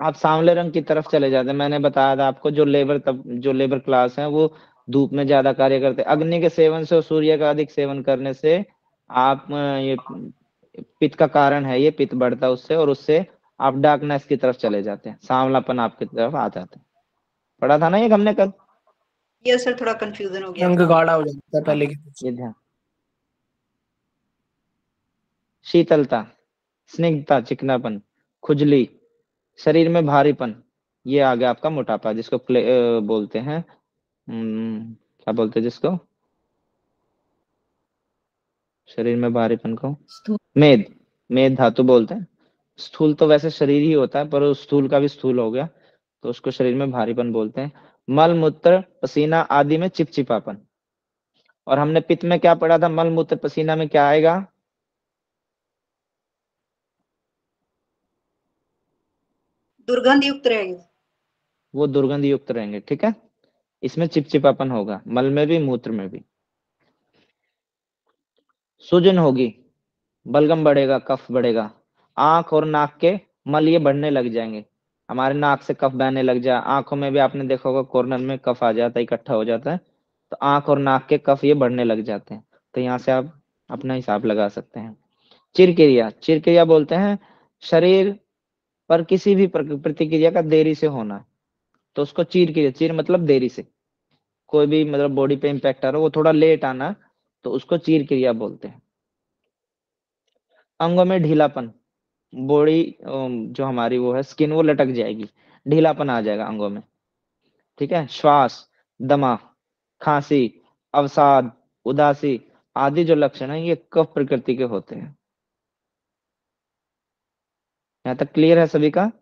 आप सांवले रंग की तरफ चले जाते हैं। मैंने बताया था आपको, जो लेबर क्लास है वो धूप में ज्यादा कार्य करते हैं। अग्नि के सेवन से और सूर्य का अधिक सेवन करने से आप ये पित्त का कारण है, ये पित्त बढ़ता है उससे, और उससे आप डार्कनेस की तरफ चले जाते हैं, सांवलापन आपकी तरफ आ जाता है। पढ़ा था ना ये हमने कल? यस सर, थोड़ा कंफ्यूजन हो गया रंग था। गाढ़ा हो जाता है पहले की ये ध्यान। शीतलता, स्निग्धता, चिकनापन, खुजली, शरीर में भारीपन, ये आ गया आपका मोटापा, जिसको बोलते हैं क्या बोलते हैं जिसको, शरीर में भारीपन को मेद, मेद धातु बोलते हैं। स्थूल तो वैसे शरीर ही होता है, पर उस स्थूल का भी स्थूल हो गया, तो उसको शरीर में भारीपन बोलते हैं। मल मूत्र पसीना आदि में चिपचिपापन। और हमने पित्त में क्या पढ़ा था? मल मूत्र पसीना में क्या आएगा? दुर्गंध युक्त रहेगी। वो दुर्गंध युक्त रहेंगे, ठीक है। इसमें चिपचिपापन होगा, मल में भी मूत्र में भी। सूजन होगी, बलगम बढ़ेगा, कफ बढ़ेगा, आंख और नाक के मल ये बढ़ने लग जाएंगे। हमारे नाक से कफ बहने लग जाए, आंखों में भी आपने देखा होगा कॉर्नर में कफ आ जाता है, इकट्ठा हो जाता है, तो आंख और नाक के कफ ये बढ़ने लग जाते हैं। तो यहाँ से आप अपना हिसाब लगा सकते हैं। चिरक्रिया, चिरक्रिया बोलते हैं शरीर पर किसी भी प्रतिक्रिया का देरी से होना, तो उसको चीरक्रिया, चीर मतलब देरी से, कोई भी मतलब बॉडी पे इम्पैक्ट आ रहा हो वो थोड़ा लेट आना, तो उसको चीरक्रिया बोलते हैं। अंगों में ढीलापन, बॉडी जो हमारी वो है स्किन वो लटक जाएगी, ढीलापन आ जाएगा अंगों में, ठीक है। श्वास, दमा, खांसी, अवसाद, उदासी आदि जो लक्षण है ये कफ प्रकृति के होते हैं। यहाँ तक क्लियर है सभी का?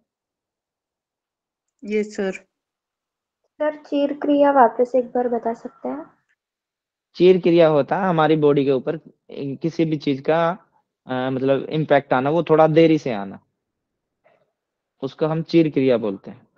ये सर। सर चीर क्रिया वापस एक बार बता सकते हैं? चीर क्रिया होता है हमारी बॉडी के ऊपर किसी भी चीज का मतलब इम्पैक्ट आना, वो थोड़ा देरी से आना, उसको हम चीर क्रिया बोलते हैं।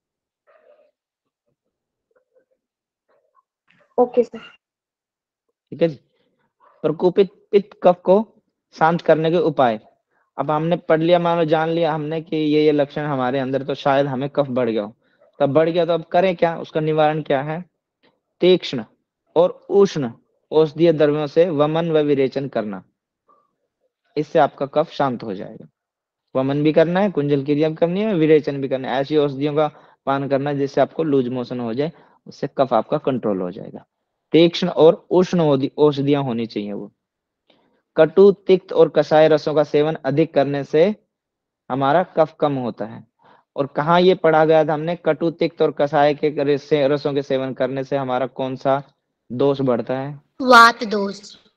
Okay sir. ठीक है जी। प्रकोपित पित्त कफ को शांत करने के उपाय। अब हमने पढ़ लिया, मान लो जान लिया हमने कि ये लक्षण हमारे अंदर, तो शायद हमें कफ बढ़ गया हो। तब बढ़ गया तो अब करें क्या, उसका निवारण क्या है? तीक्ष्ण और उष्ण औषधीय द्रव्यों से वमन व विरेचन करना, इससे आपका कफ शांत हो जाएगा। वमन भी करना है, कुंजल क्रिया भी करनी है, विरेचन भी करना है। ऐसी औषधियों का पान करना है जिससे आपको लूज मोशन हो जाए, उससे कफ आपका कंट्रोल हो जाएगा। तीक्ष्ण और उष्ण औषधियां होनी चाहिए वो। कटु, तिक्त और कषाय रसों का सेवन अधिक करने से हमारा कफ कम होता है। और कहाँ ये पढ़ा गया था हमने? कटु, तिक्त और कषाय के रसों के सेवन करने से हमारा कौन सा दोष बढ़ता है? वात दोष।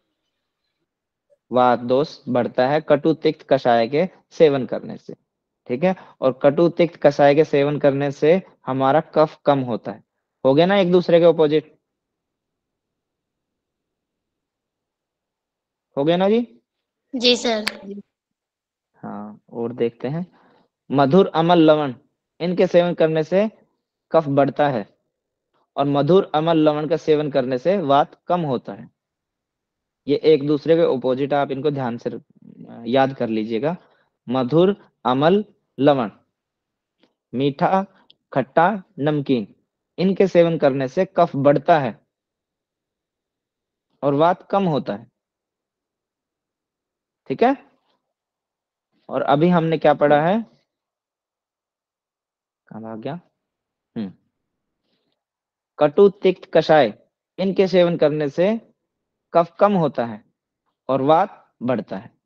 वात दोष बढ़ता है कटु, तिक्त, कषाय के सेवन करने से, ठीक है। और कटु, तिक्त, कषाय के सेवन करने से हमारा कफ कम होता है। हो गया ना एक दूसरे के ऑपोजिट? हो गया ना जी? जी सर। हाँ, और देखते हैं। मधुर, अमल, लवण, इनके सेवन करने से कफ बढ़ता है, और मधुर, अमल, लवण का सेवन करने से वात कम होता है। ये एक दूसरे के ऑपोजिट, आप इनको ध्यान से याद कर लीजिएगा। मधुर, अमल, लवण, मीठा, खट्टा, नमकीन, इनके सेवन करने से कफ बढ़ता है और वात कम होता है, ठीक है। और अभी हमने क्या पढ़ा है? कहाँ आ गया? कटु, तिक्त, कषाय, इनके सेवन करने से कफ कम होता है और वात बढ़ता है,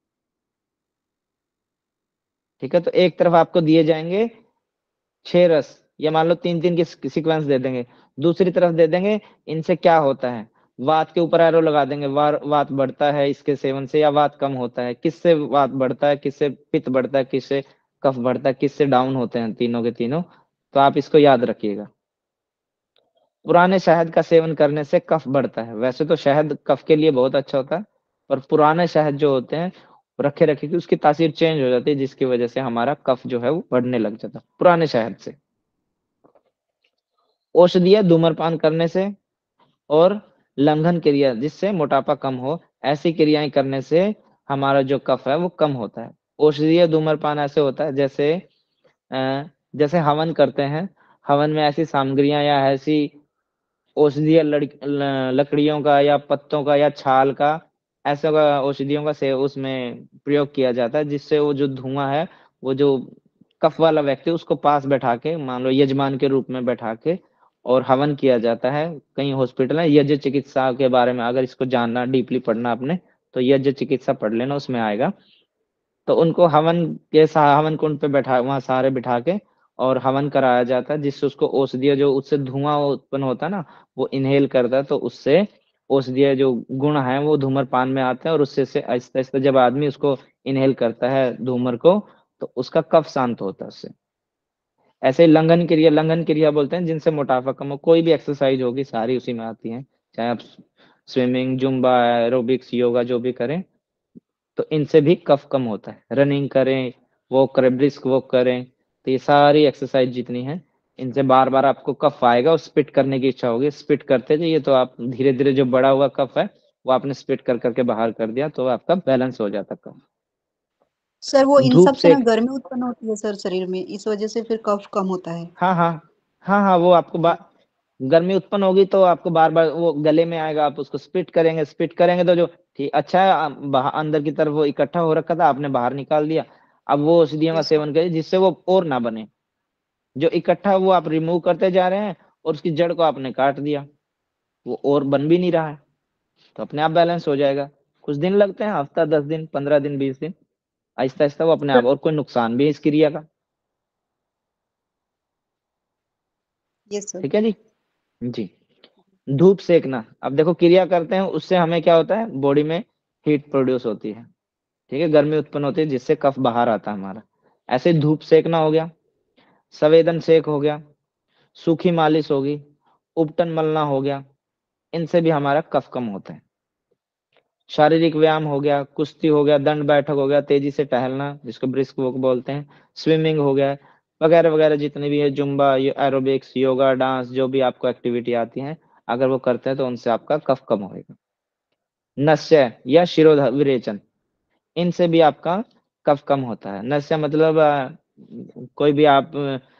ठीक है। तो एक तरफ आपको दिए जाएंगे 6 रस, या मान लो 3-3 की सीक्वेंस दे देंगे, दूसरी तरफ दे देंगे इनसे क्या होता है, वात के ऊपर एरो लगा देंगे, वात बढ़ता है इसके सेवन से या वात कम होता है। किससे वात बढ़ता है, किससे पित्त बढ़ता है, किससे कफ बढ़ता है, किससे डाउन होते हैं, तीनों के तीनों। तो आप इसको याद रखिएगा। पुराने शहद का सेवन करने से कफ बढ़ता है। वैसे तो शहद कफ के लिए बहुत अच्छा होता है, पर पुराने शहद जो होते हैं रखे रखे की उसकी तासीर चेंज हो जाती है, जिसकी वजह से हमारा कफ जो है वो बढ़ने लग जाता है पुराने शहद से। औषधीय धूम्रपान करने से और लंघन क्रिया, जिससे मोटापा कम हो, ऐसी क्रियाएं करने से हमारा जो कफ है वो कम होता है। औषधीय धूम्रपान ऐसे होता है जैसे जैसे हवन करते हैं, हवन में ऐसी सामग्रियां या ऐसी औषधीय लकड़ियों का या पत्तों का या छाल का, ऐसा औषधियों का से उसमें प्रयोग किया जाता है, जिससे वो जो धुआं है, वो जो कफ वाला व्यक्ति उसको पास बैठा के, मान लो यजमान के रूप में बैठा के, और हवन किया जाता है। कई हॉस्पिटल है यज्ञ चिकित्सा के बारे में, अगर इसको जानना डीपली पढ़ना आपने तो यज्ञ चिकित्सा पढ़ लेना, उसमें आएगा। तो उनको हवन कुंड पे बैठा, वहां सारे बिठा के और हवन कराया जाता है, जिससे उसको औषधीय जो उससे धुआं उत्पन्न होता है ना, वो इनहेल करता है, तो उससे औषधीय जो गुण है वो धूम्रपान में आते हैं, और उससे से आहिस्ता आहिस्ता जब आदमी उसको इनहेल करता है धूमर को, तो उसका कफ शांत होता है उससे। ऐसे ही लंघन क्रिया बोलते हैं, जिनसे मोटापा कम हो। कोई भी एक्सरसाइज होगी सारी उसी में आती है, चाहे आप स्विमिंग, जुम्बा, एरोबिक्स, योगा जो भी करें, तो इनसे भी कफ कम होता है। रनिंग करें, वॉक करें, ब्रिस्क वॉक करें, तो ये सारी एक्सरसाइज जितनी है, इनसे बार बार आपको कफ आएगा और स्पिट करने की इच्छा होगी। स्पिट करते जाइए तो आप धीरे धीरे जो बड़ा हुआ कफ है वो आपने स्पिट कर करके बाहर कर दिया, तो आपका बैलेंस हो जाता कफ। सर वो इन धूप सब से से ना गर्मी उत्पन्न होती है सर शरीर में, इस वजह से फिर कफ कम होता है। हाँ, वो आपको गर्मी उत्पन्न होगी तो आपको बार बार वो गले में आएगा, आप उसको स्पिट करेंगे तो जो ठीक अच्छा है, अंदर की तरफ वो इकट्ठा हो रखा था, आपने बाहर निकाल दिया। अब वो औषधियों का सेवन करिए जिससे वो और ना बने, जो इकट्ठा वो आप रिमूव करते जा रहे हैं, और उसकी जड़ को आपने काट दिया, वो और बन भी नहीं रहा है, तो अपने आप बैलेंस हो जाएगा। कुछ दिन लगते हैं, हफ्ता, 10 दिन, 15 दिन, 20 दिन, आहिस्ता आहिस्ता वो अपने आप। और कोई नुकसान भी है इस क्रिया का। Yes sir. ठीक है जी। धूप सेकना, अब देखो क्रिया करते हैं उससे हमें क्या होता है, बॉडी में हीट प्रोड्यूस होती है, ठीक है, गर्मी उत्पन्न होती है, जिससे कफ बाहर आता है हमारा। ऐसे धूप सेकना हो गया, संवेदन सेक हो गया, सूखी मालिश होगी, उपटन मलना हो गया, इनसे भी हमारा कफ कम होता है। शारीरिक व्यायाम हो गया, कुश्ती हो गया, दंड बैठक हो गया, तेजी से टहलना जिसको ब्रिस्क वॉक बोलते हैं, स्विमिंग हो गया, वगैरह वगैरह जितने भी है, जुम्बा, एरोबिक्स, योगा, डांस, जो भी आपको एक्टिविटी आती है, अगर वो करते हैं तो उनसे आपका कफ कम होगा। नस्य या शिरोध विरेचन, इनसे भी आपका कफ कम होता है। नस्य मतलब कोई भी आप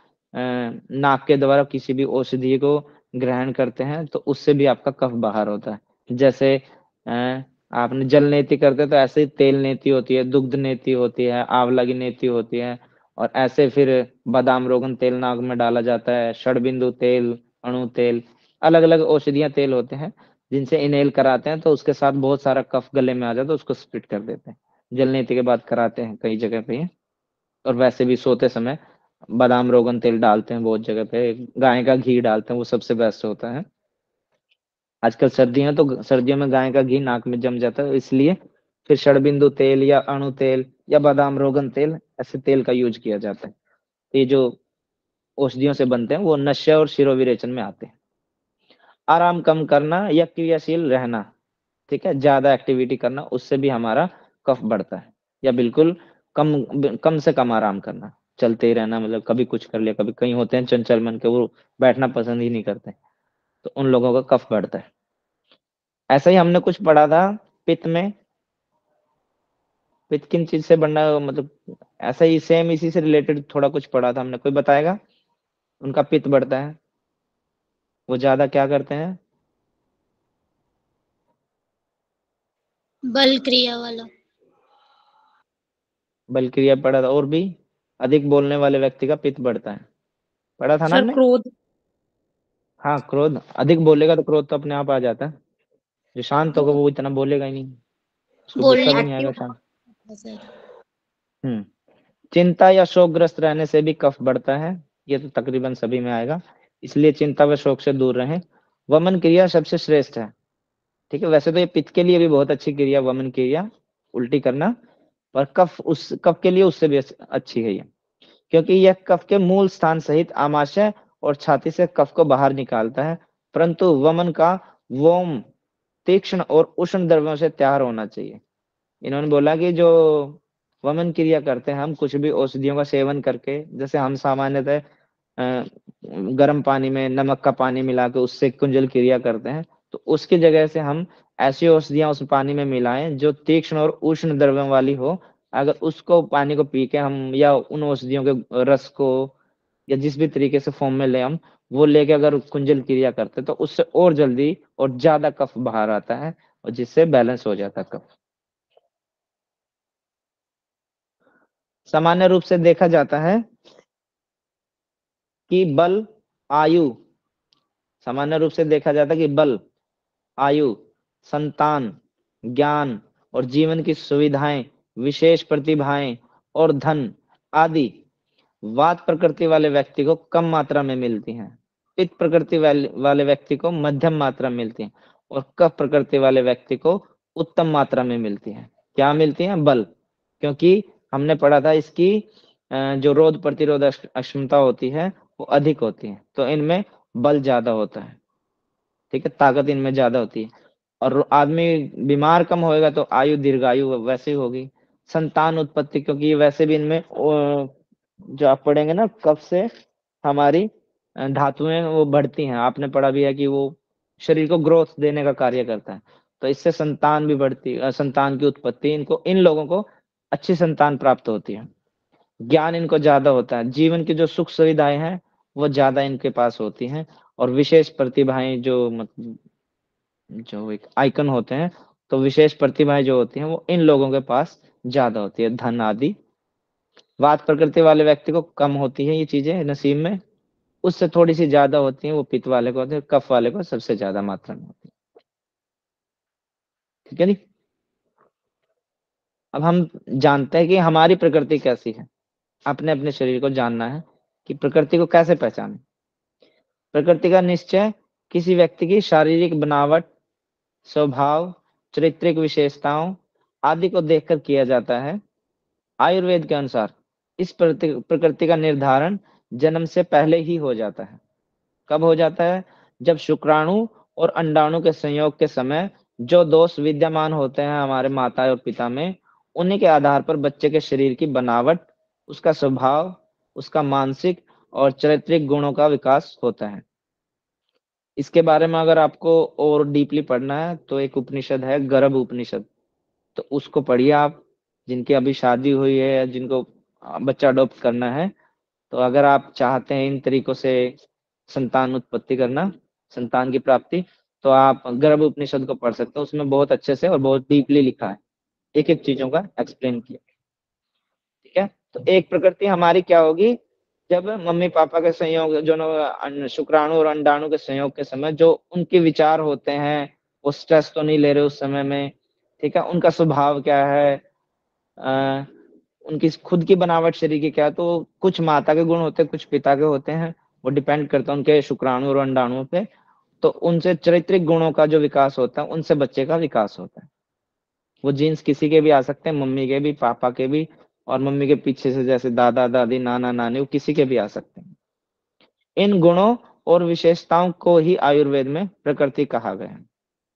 नाक के द्वारा किसी भी औषधि को ग्रहण करते हैं तो उससे भी आपका कफ बाहर होता है। जैसे आपने जल नेति करते हैं तो ऐसे ही तेल नेति होती है, दुग्ध नेति होती है, आंवला की नेति होती है, और ऐसे फिर बादाम रोगन तेल नाक में डाला जाता है, षडबिंदु तेल, अणु तेल, अलग अलग औषधियां तेल होते हैं जिनसे इनहेल कराते हैं, तो उसके साथ बहुत सारा कफ गले में आ जाता है, उसको स्प्लिट कर देते हैं। जल नेति के बाद कराते हैं कई जगह पे, और वैसे भी सोते समय बादाम रोगन तेल डालते हैं बहुत जगह पे, गाय का घी डालते हैं, वो सबसे बेस्ट होता है। आजकल सर्दियां तो सर्दियों में गाय का घी नाक में जम जाता है, इसलिए फिर षडबिंदु तेल या अणु तेल या बादाम रोगन तेल, ऐसे तेल का यूज किया जाता है। तो ये जो औषधियों से बनते हैं वो नशा और शिरोविरेचन में आते हैं। आराम कम करना या क्रियाशील रहना, ठीक है, ज्यादा एक्टिविटी करना, उससे भी हमारा कफ बढ़ता है। या बिल्कुल कम से कम आराम करना, चलते ही रहना, मतलब कभी कुछ कर लिया, कभी कहीं होते हैं चंचल मन के, वो बैठना पसंद ही नहीं करते, तो उन लोगों का कफ बढ़ता है। ऐसा ही हमने कुछ पढ़ा था पित्त में, पित्त किन चीज से बनना, मतलब ऐसा ही सेम इसी से रिलेटेड थोड़ा कुछ पढ़ा था हमने, कोई बताएगा? उनका पित्त बढ़ता है, वो ज्यादा क्या करते हैं? बल क्रिया वाला। बल क्रिया पढ़ा था, और भी अधिक बोलने वाले व्यक्ति का पित्त बढ़ता है, पढ़ा था ना सर हमने? क्रोध। हाँ, क्रोध, अधिक बोलेगा तो क्रोध तो अपने आप आ जाता है। जो शांत होगा वो इतना बोलेगा ही नहीं, उसको गुस्सा भी नहीं आएगा शांत। सर चिंता या शोकग्रस्त रहने से भी कफ बढ़ता है, ये तो तकरीबन सभी में आएगा, इसलिए चिंता व शोक से दूर रहें। वमन क्रिया सबसे श्रेष्ठ है, ठीक है। वैसे तो ये पित्त के लिए भी बहुत अच्छी क्रिया वमन क्रिया, उल्टी करना, पर कफ के लिए उससे भी अच्छी है ये, क्योंकि यह कफ के मूल स्थान सहित आमाशय और छाती से कफ को बाहर निकालता है। परंतु वमन का वोम तीक्ष्ण और उष्ण द्रव्यों से तैयार होना चाहिए। इन्होंने बोला कि जो वमन क्रिया करते हैं हम कुछ भी औषधियों का सेवन करके, जैसे हम सामान्यतः गर्म पानी में नमक का पानी मिला के उससे कुंजल क्रिया करते हैं, तो उसकी जगह से हम ऐसी औषधियां उस पानी में मिलाएं जो तीक्ष्ण और उष्ण द्रव्यों वाली हो, अगर उसको पानी को पी के हम या उन औषधियों के रस को या जिस भी तरीके से फॉर्म में ले हम वो लेके अगर कुंजल क्रिया करते तो उससे और जल्दी और ज्यादा कफ बाहर आता है और जिससे बैलेंस हो जाता है कफ। सामान्य रूप से देखा जाता है कि बल आयु सामान्य रूप से देखा जाता है कि बल आयु संतान ज्ञान और जीवन की सुविधाएं विशेष प्रतिभाएं और धन आदि वात प्रकृति वाले व्यक्ति को कम मात्रा में मिलती हैं, पित्त प्रकृति वाले व्यक्ति को मध्यम मात्रा में मिलती हैं और कफ प्रकृति वाले व्यक्ति को उत्तम मात्रा में मिलती हैं। क्या मिलती हैं? बल, क्योंकि हमने पढ़ा था इसकी जो रोग प्रतिरोध क्षमता होती है वो अधिक होती है, तो इनमें बल ज्यादा होता है, ठीक है, ताकत इनमें ज्यादा होती है। और आदमी बीमार कम होएगा तो आयु दीर्घायु वैसे ही होगी। संतान उत्पत्ति, क्योंकि ये वैसे भी इनमें जो आप पढ़ेंगे ना कफ से हमारी धातुएं वो बढ़ती हैं, आपने पढ़ा भी है कि वो शरीर को ग्रोथ देने का कार्य करता है, तो इससे संतान भी बढ़ती संतान की उत्पत्ति इन लोगों को अच्छी संतान प्राप्त होती है। ज्ञान इनको ज्यादा होता है, जीवन की जो सुख सुविधाएं हैं वो ज्यादा इनके पास होती हैं और विशेष प्रतिभाएं जो एक आइकन होते हैं, तो विशेष प्रतिभाएं जो होती हैं वो इन लोगों के पास ज्यादा होती है, धन आदि। वात प्रकृति वाले व्यक्ति को कम होती है ये चीजें नसीब में, उससे थोड़ी सी ज्यादा होती है वो पित्त वाले को होती है, कफ वाले को सबसे ज्यादा मात्रा में होती है, ठीक है जी। अब हम जानते हैं कि हमारी प्रकृति कैसी है, अपने अपने शरीर को जानना है कि प्रकृति को कैसे पहचाने। प्रकृति का निश्चय किसी व्यक्ति की शारीरिक बनावट, स्वभाव, चारित्रिक विशेषताओं आदि को देखकर किया जाता है। आयुर्वेद के अनुसार इस प्रकृति का निर्धारण जन्म से पहले ही हो जाता है। कब हो जाता है? जब शुक्राणु और अंडाणु के संयोग के समय जो दोष विद्यमान होते हैं हमारे माता और पिता में, उन्हीं के आधार पर बच्चे के शरीर की बनावट, उसका स्वभाव, उसका मानसिक और चारित्रिक गुणों का विकास होता है। इसके बारे में अगर आपको और डीपली पढ़ना है तो एक उपनिषद है गर्भ उपनिषद, तो उसको पढ़िए आप, जिनकी अभी शादी हुई है या जिनको बच्चा अडॉप्ट करना है, तो अगर आप चाहते हैं इन तरीकों से संतान उत्पत्ति करना, संतान की प्राप्ति, तो आप गर्भ उपनिषद को पढ़ सकते हो। उसमें बहुत अच्छे से और बहुत डीपली लिखा है, एक एक चीजों का एक्सप्लेन किया, ठीक है। तो एक प्रकृति हमारी क्या होगी? जब मम्मी पापा के संयोग, जो शुक्राणु और अंडाणु के संयोग के समय जो उनके विचार होते हैं, वो स्ट्रेस तो नहीं ले रहे उस समय में, ठीक है, उनका स्वभाव क्या है, उनकी खुद की बनावट शरीर की क्या है, तो कुछ माता के गुण होते हैं, कुछ पिता के होते हैं, वो डिपेंड करता है उनके शुक्राणु और अंडाणुओं पे। तो उनसे चारित्रिक गुणों का जो विकास होता है, उनसे बच्चे का विकास होता है। वो जीन्स किसी के भी आ सकते हैं, मम्मी के भी, पापा के भी, और मम्मी के पीछे से जैसे दादा दादी नाना नानी, वो किसी के भी आ सकते हैं। इन गुणों और विशेषताओं को ही आयुर्वेद में प्रकृति कहा गया है।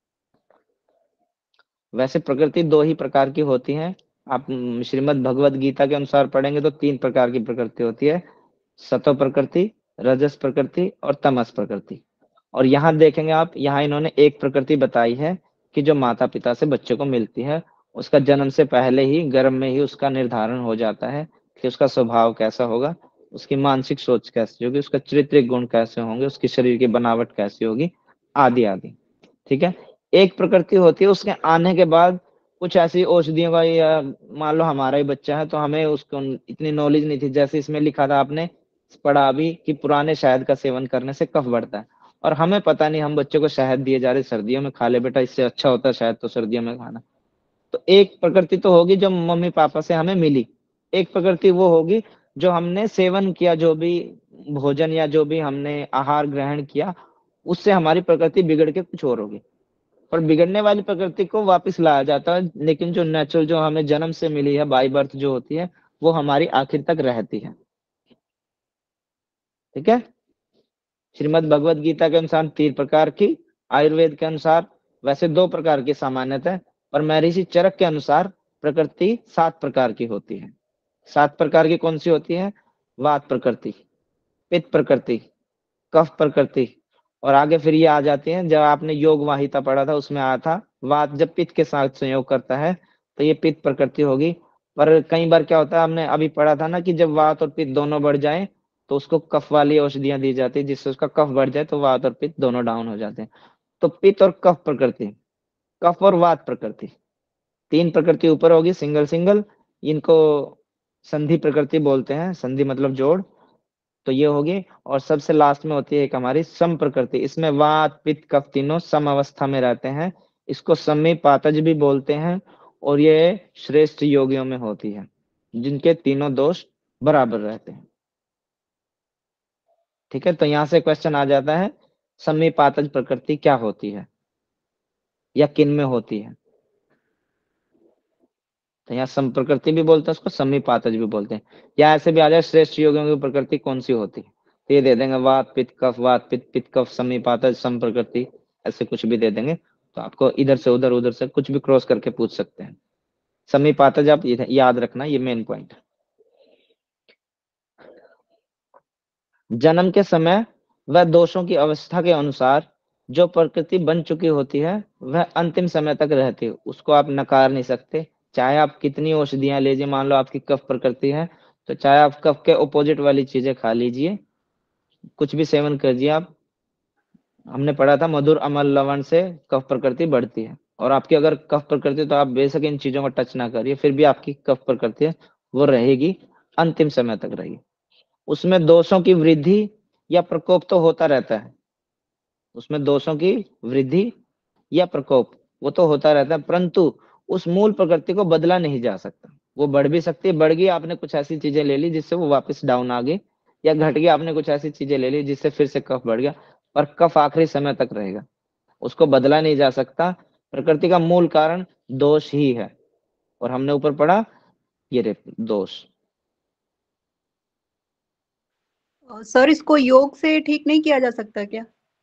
वैसे प्रकृति दो ही प्रकार की होती है, आप श्रीमद् भगवद गीता के अनुसार पढ़ेंगे तो 3 प्रकार की प्रकृति होती है, सत्व प्रकृति, रजस प्रकृति और तमस प्रकृति। और यहाँ देखेंगे आप, यहाँ इन्होंने एक प्रकृति बताई है कि जो माता पिता से बच्चे को मिलती है, उसका जन्म से पहले ही गर्भ में ही उसका निर्धारण हो जाता है कि उसका स्वभाव कैसा होगा, उसकी मानसिक सोच कैसी होगी, उसका चारित्रिक गुण कैसे होंगे, उसकी शरीर की बनावट कैसी होगी, आदि आदि, ठीक है। एक प्रकृति होती है, उसके आने के बाद कुछ ऐसी औषधियों का, या मान लो हमारा ही बच्चा है तो हमें उसको इतनी नॉलेज नहीं थी, जैसे इसमें लिखा था आपने पढ़ा अभी कि पुराने शहद का सेवन करने से कफ बढ़ता है, और हमें पता नहीं, हम बच्चों को शहद दिए जा रहे, सर्दियों में खा ले बेटा, इससे अच्छा होता है शहद तो सर्दियों में खाना। तो एक प्रकृति तो होगी जो मम्मी पापा से हमें मिली, एक प्रकृति वो होगी जो हमने सेवन किया, जो भी भोजन या जो भी हमने आहार ग्रहण किया, उससे हमारी प्रकृति बिगड़ के कुछ और होगी। और बिगड़ने वाली प्रकृति को वापस लाया जाता है, लेकिन जो नेचुरल, जो हमें जन्म से मिली है, बाय बर्थ जो होती है, वो हमारी आखिर तक रहती है, ठीक है। श्रीमद् भगवद गीता के अनुसार 3 प्रकार की, आयुर्वेद के अनुसार वैसे 2 प्रकार की सामान्यतः, और महर्षि चरक के अनुसार प्रकृति 7 प्रकार की होती है। 7 प्रकार की कौन सी होती है? वात प्रकृति, पित्त प्रकृति, कफ प्रकृति, और आगे फिर ये आ जाती है, जब आपने योग वाहिता पढ़ा था उसमें आया था, वात जब पित्त के साथ संयोग करता है तो ये पित्त प्रकृति होगी, पर कई बार क्या होता है, हमने अभी पढ़ा था ना कि जब वात और पित्त दोनों बढ़ जाए तो उसको कफ वाली औषधियां दी जाती है, जिससे उसका कफ बढ़ जाए तो वात और पित्त दोनों डाउन हो जाते हैं। तो पित्त और कफ प्रकृति, कफ और वात प्रकृति, तीन प्रकृति ऊपर होगी सिंगल सिंगल, इनको संधि प्रकृति बोलते हैं, संधि मतलब जोड़। तो ये होगी, और सबसे लास्ट में होती है एक हमारी सम प्रकृति, इसमें वात पित्त कफ तीनों सम अवस्था में रहते हैं, इसको समीपातज भी बोलते हैं, और ये श्रेष्ठ योगियों में होती है जिनके तीनों दोष बराबर रहते हैं। ठीक है, तो यहां से क्वेश्चन आ जाता है समीपातज प्रकृति क्या होती है या किन में होती है। तो यहाँ सम प्रकृति भी बोलते हैं उसको, समीपातज भी बोलते हैं, या ऐसे भी आ जाए श्रेष्ठ योगियों की प्रकृति कौन सी होती है, तो ये दे देंगे वात पित्त कफ, वात पित्त पित्त कफ समीपातज सम प्रकृति, ऐसे कुछ भी दे देंगे। तो आपको इधर से उधर, उधर से कुछ भी क्रॉस करके पूछ सकते हैं। समीपातज आप याद रखना, ये मेन पॉइंट। जन्म के समय वह दोषों की अवस्था के अनुसार जो प्रकृति बन चुकी होती है वह अंतिम समय तक रहती है, उसको आप नकार नहीं सकते। चाहे आप कितनी औषधियां लीजिए, मान लो आपकी कफ प्रकृति है तो चाहे आप कफ के ऑपोजिट वाली चीजें खा लीजिए, कुछ भी सेवन कीजिए आप, हमने पढ़ा था मधुर अमल लवण से कफ प्रकृति बढ़ती है, और आपकी अगर कफ प्रकृति, तो आप बेशक इन चीजों को टच ना करिए, फिर भी आपकी कफ प्रकृति है वो रहेगी, अंतिम समय तक रहेगी। उसमें दोषों की वृद्धि या प्रकोप तो होता रहता है, उसमें दोषों की वृद्धि या प्रकोप वो तो होता रहता है, परंतु उस मूल प्रकृति को बदला नहीं जा सकता। वो बढ़ भी सकती है, बढ़ गई आपने कुछ ऐसी चीजें ले ली जिससे वो वापस डाउन आ गई, या घट गया आपने कुछ ऐसी चीजें ले ली जिससे फिर से कफ बढ़ गया, पर कफ आखिरी समय तक रहेगा, उसको बदला नहीं जा सकता। प्रकृति का मूल कारण दोष ही है, और हमने ऊपर पढ़ा ये रे दोष। सर इसको योग से ठीक नहीं किया जा सकता क्या?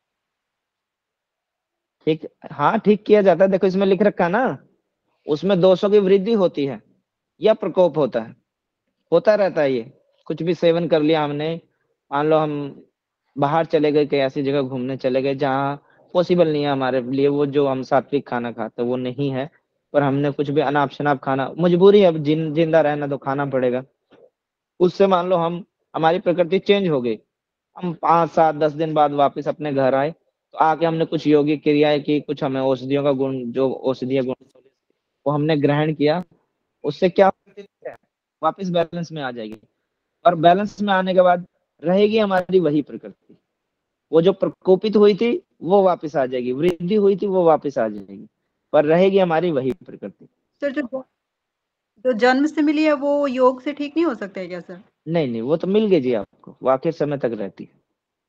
ठीक, हाँ ठीक किया जाता है। देखो इसमें लिख रखा ना, उसमें दोषों की वृद्धि होती है या प्रकोप होता है, होता रहता है। ये कुछ भी सेवन कर लिया हमने, मान लो हम बाहर चले गए, कहीं ऐसी जगह घूमने चले गए जहाँ पॉसिबल नहीं है हमारे लिए वो जो हम सात्विक खाना खाते वो नहीं है, पर हमने कुछ भी अनाप शनाप खाना, मजबूरी है, अब जिंदा रहना तो खाना पड़ेगा। उससे मान लो हम, हमारी प्रकृति चेंज हो गई, हम 5 7 10 दिन बाद वापस अपने घर आए, तो आके हमने कुछ योगिक क्रियाएं की, कुछ हमें औषधियों का गुण, जो औषधीय गुण वो हमने ग्रहण किया, उससे क्या वापस बैलेंस में आ जाएगी, और बैलेंस में आने के बाद रहेगी हमारी वही प्रकृति, वो जो प्रकोपित हुई थी वो वापस आ जाएगी, वृद्धि हुई थी वो वापस आ जाएगी, पर रहेगी हमारी वही प्रकृति। सर जो जन्म से मिली है वो योग से ठीक नहीं हो सकता है क्या सर? नहीं नहीं, वो तो मिल गई जी आपको, वो आखिर समय तक रहती है।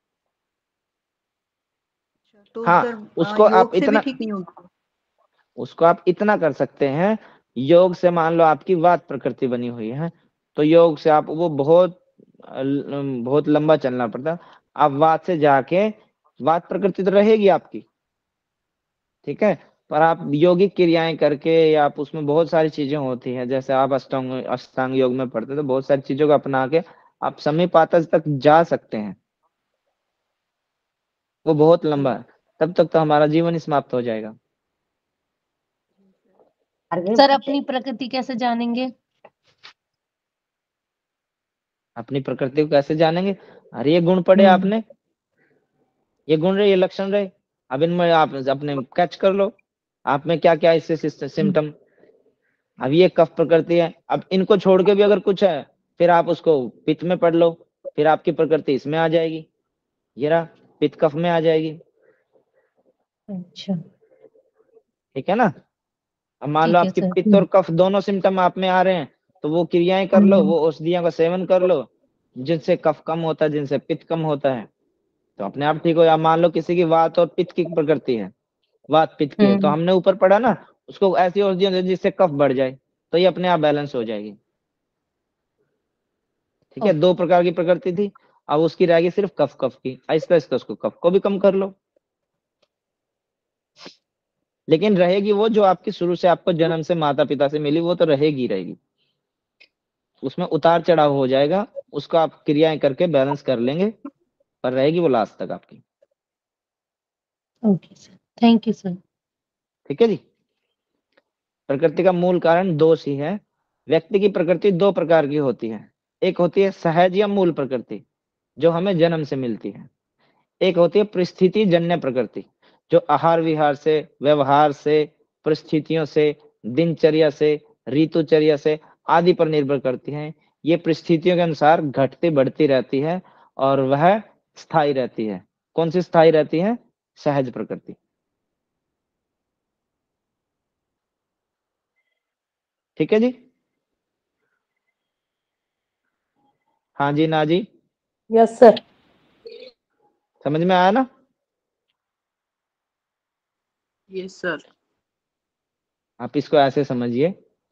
तो हाँ, सर उसको योग आप से भी इतना, ठीक नहीं होगा? उसको आप इतना कर सकते हैं, योग से मान लो आपकी वात प्रकृति बनी हुई है, तो योग से आप वो बहुत लंबा चलना पड़ता है, आप वात से जाके, वात प्रकृति तो रहेगी आपकी, ठीक है, पर आप योगिक क्रियाएं करके, या आप उसमें बहुत सारी चीजें होती हैं, जैसे आप अष्टांग योग में पढ़ते, तो बहुत सारी चीजों को अपना के आप समीपातज तक जा सकते हैं, वो बहुत लंबा है, तब तक तो हमारा जीवन ही समाप्त हो जाएगा। सर अपनी प्रकृति कैसे जानेंगे? अपनी प्रकृति को कैसे जानेंगे? अरे ये गुण पढ़े आपने, ये गुण रहे, ये लक्षण रहे, अब इनमें आप अपने कैच कर लो, आप में क्या क्या इससे सिम्टम। अब ये कफ प्रकृति है, अब इनको छोड़ के भी अगर कुछ है, फिर आप उसको पित्त में पढ़ लो, फिर आपकी प्रकृति इसमें आ जाएगी, ये रहा पित्त कफ में आ जाएगी। अच्छा, ठीक है ना? अब मान लो ठीक है आपकी सर। पित्त और कफ दोनों सिम्टम आप में आ रहे हैं, तो वो क्रियाएं कर लो, वो औषधियों का सेवन कर लो जिनसे कफ कम होता है, जिनसे पित्त कम होता है, तो अपने आप ठीक हो। या मान लो किसी की वात और पित्त की प्रकृति है, वात पित्त की है, तो हमने ऊपर पढ़ा ना, उसको ऐसी औषधियां दे जिससे कफ बढ़ जाए, तो ये अपने आप बैलेंस हो जाएगी। ठीक है, 2 प्रकार की प्रकृति थी, अब उसकी रहेगी सिर्फ कफ कफ की, आहिस्ता आहिस्ता उसको कफ को भी कम कर लो, लेकिन रहेगी वो जो आपकी शुरू से आपको जन्म से माता पिता से मिली, वो तो रहेगी, उसमें उतार चढ़ाव हो जाएगा, उसको आप क्रियाएं करके बैलेंस कर लेंगे, पर रहेगी वो लास्ट तक आपकी। Okay sir, thank you sir. ठीक है जी, प्रकृति का मूल कारण दोष ही है, व्यक्ति की प्रकृति दो प्रकार की होती है। एक होती है सहज या मूल प्रकृति, जो हमें जन्म से मिलती है। एक होती है परिस्थिति जन्य प्रकृति, जो आहार विहार से, व्यवहार से, परिस्थितियों से, दिनचर्या से, ऋतुचर्या से आदि पर निर्भर करती है। ये परिस्थितियों के अनुसार घटती बढ़ती रहती है और वह स्थायी रहती है। कौन सी स्थायी रहती है? सहज प्रकृति। ठीक है जी। हाँ जी, ना जी, यस सर। समझ में आया ना? Yes sir. आप इसको ऐसे समझिए।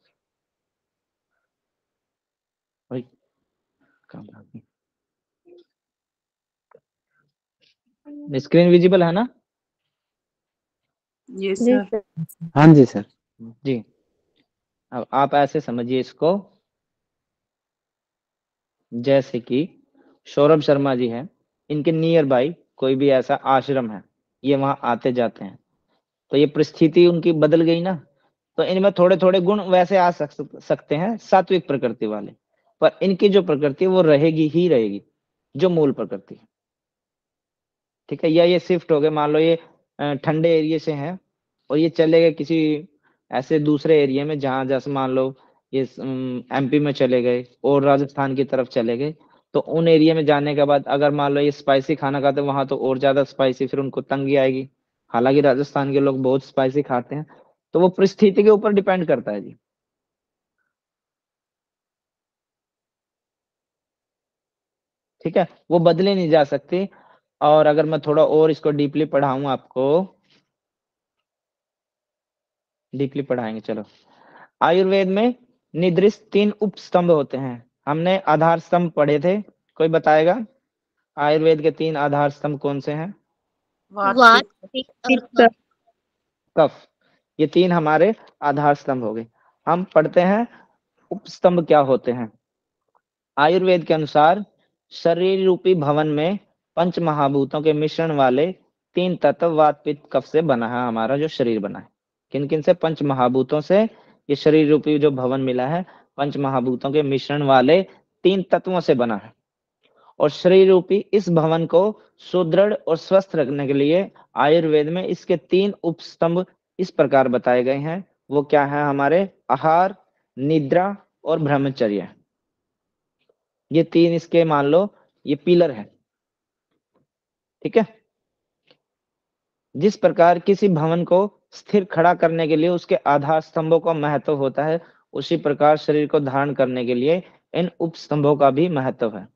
स्क्रीन विजिबल है ना? यस जी सर। सर। हाँ जी सर जी। अब आप ऐसे समझिए इसको, जैसे कि सौरभ शर्मा जी हैं, इनके नियर बाई कोई भी ऐसा आश्रम है, ये वहां आते जाते हैं, तो ये परिस्थिति उनकी बदल गई ना, तो इनमें थोड़े थोड़े गुण वैसे आ सकते हैं सात्विक प्रकृति वाले, पर इनकी जो प्रकृति वो रहेगी ही रहेगी, जो मूल प्रकृति है। ठीक है। या ये शिफ्ट हो गए, मान लो ये ठंडे एरिया से हैं और ये चले गए किसी ऐसे दूसरे एरिया में, जहां जैसे मान लो ये एमपी में चले गए और राजस्थान की तरफ चले गए, तो उन एरिया में जाने के बाद अगर मान लो ये स्पाइसी खाना खाते हैं वहां, तो और ज्यादा स्पाइसी, फिर उनको तंगी आएगी। हालांकि राजस्थान के लोग बहुत स्पाइसी खाते हैं, तो वो परिस्थिति के ऊपर डिपेंड करता है जी। ठीक है, वो बदले नहीं जा सकती। और अगर मैं थोड़ा और इसको डीपली पढ़ाऊं आपको, डीपली पढ़ाएंगे चलो। आयुर्वेद में निर्दिष्ट 3 उपस्तंभ होते हैं। हमने आधार स्तंभ पढ़े थे, कोई बताएगा आयुर्वेद के 3 आधार स्तंभ कौन से हैं? वात, पित्त और पित्त। कफ। ये 3 हमारे आधार स्तंभ हो गए। हम पढ़ते हैं उपस्तंभ क्या होते हैं। आयुर्वेद के अनुसार शरीर रूपी भवन में पंच महाभूतों के मिश्रण वाले 3 तत्व वात पित्त कफ से बना है हमारा जो शरीर बना है। किन किन से? पंच महाभूतों से ये शरीर रूपी जो भवन मिला है, पंच महाभूतों के मिश्रण वाले 3 तत्वों से बना है। और शरीर रूपी इस भवन को सुदृढ़ और स्वस्थ रखने के लिए आयुर्वेद में इसके 3 उपस्तंभ इस प्रकार बताए गए हैं। वो क्या है हमारे? आहार, निद्रा और ब्रह्मचर्य। ये 3 इसके मान लो ये पिलर है। ठीक है। जिस प्रकार किसी भवन को स्थिर खड़ा करने के लिए उसके आधार स्तंभों का महत्व होता है, उसी प्रकार शरीर को धारण करने के लिए इन उपस्तंभों का भी महत्व है।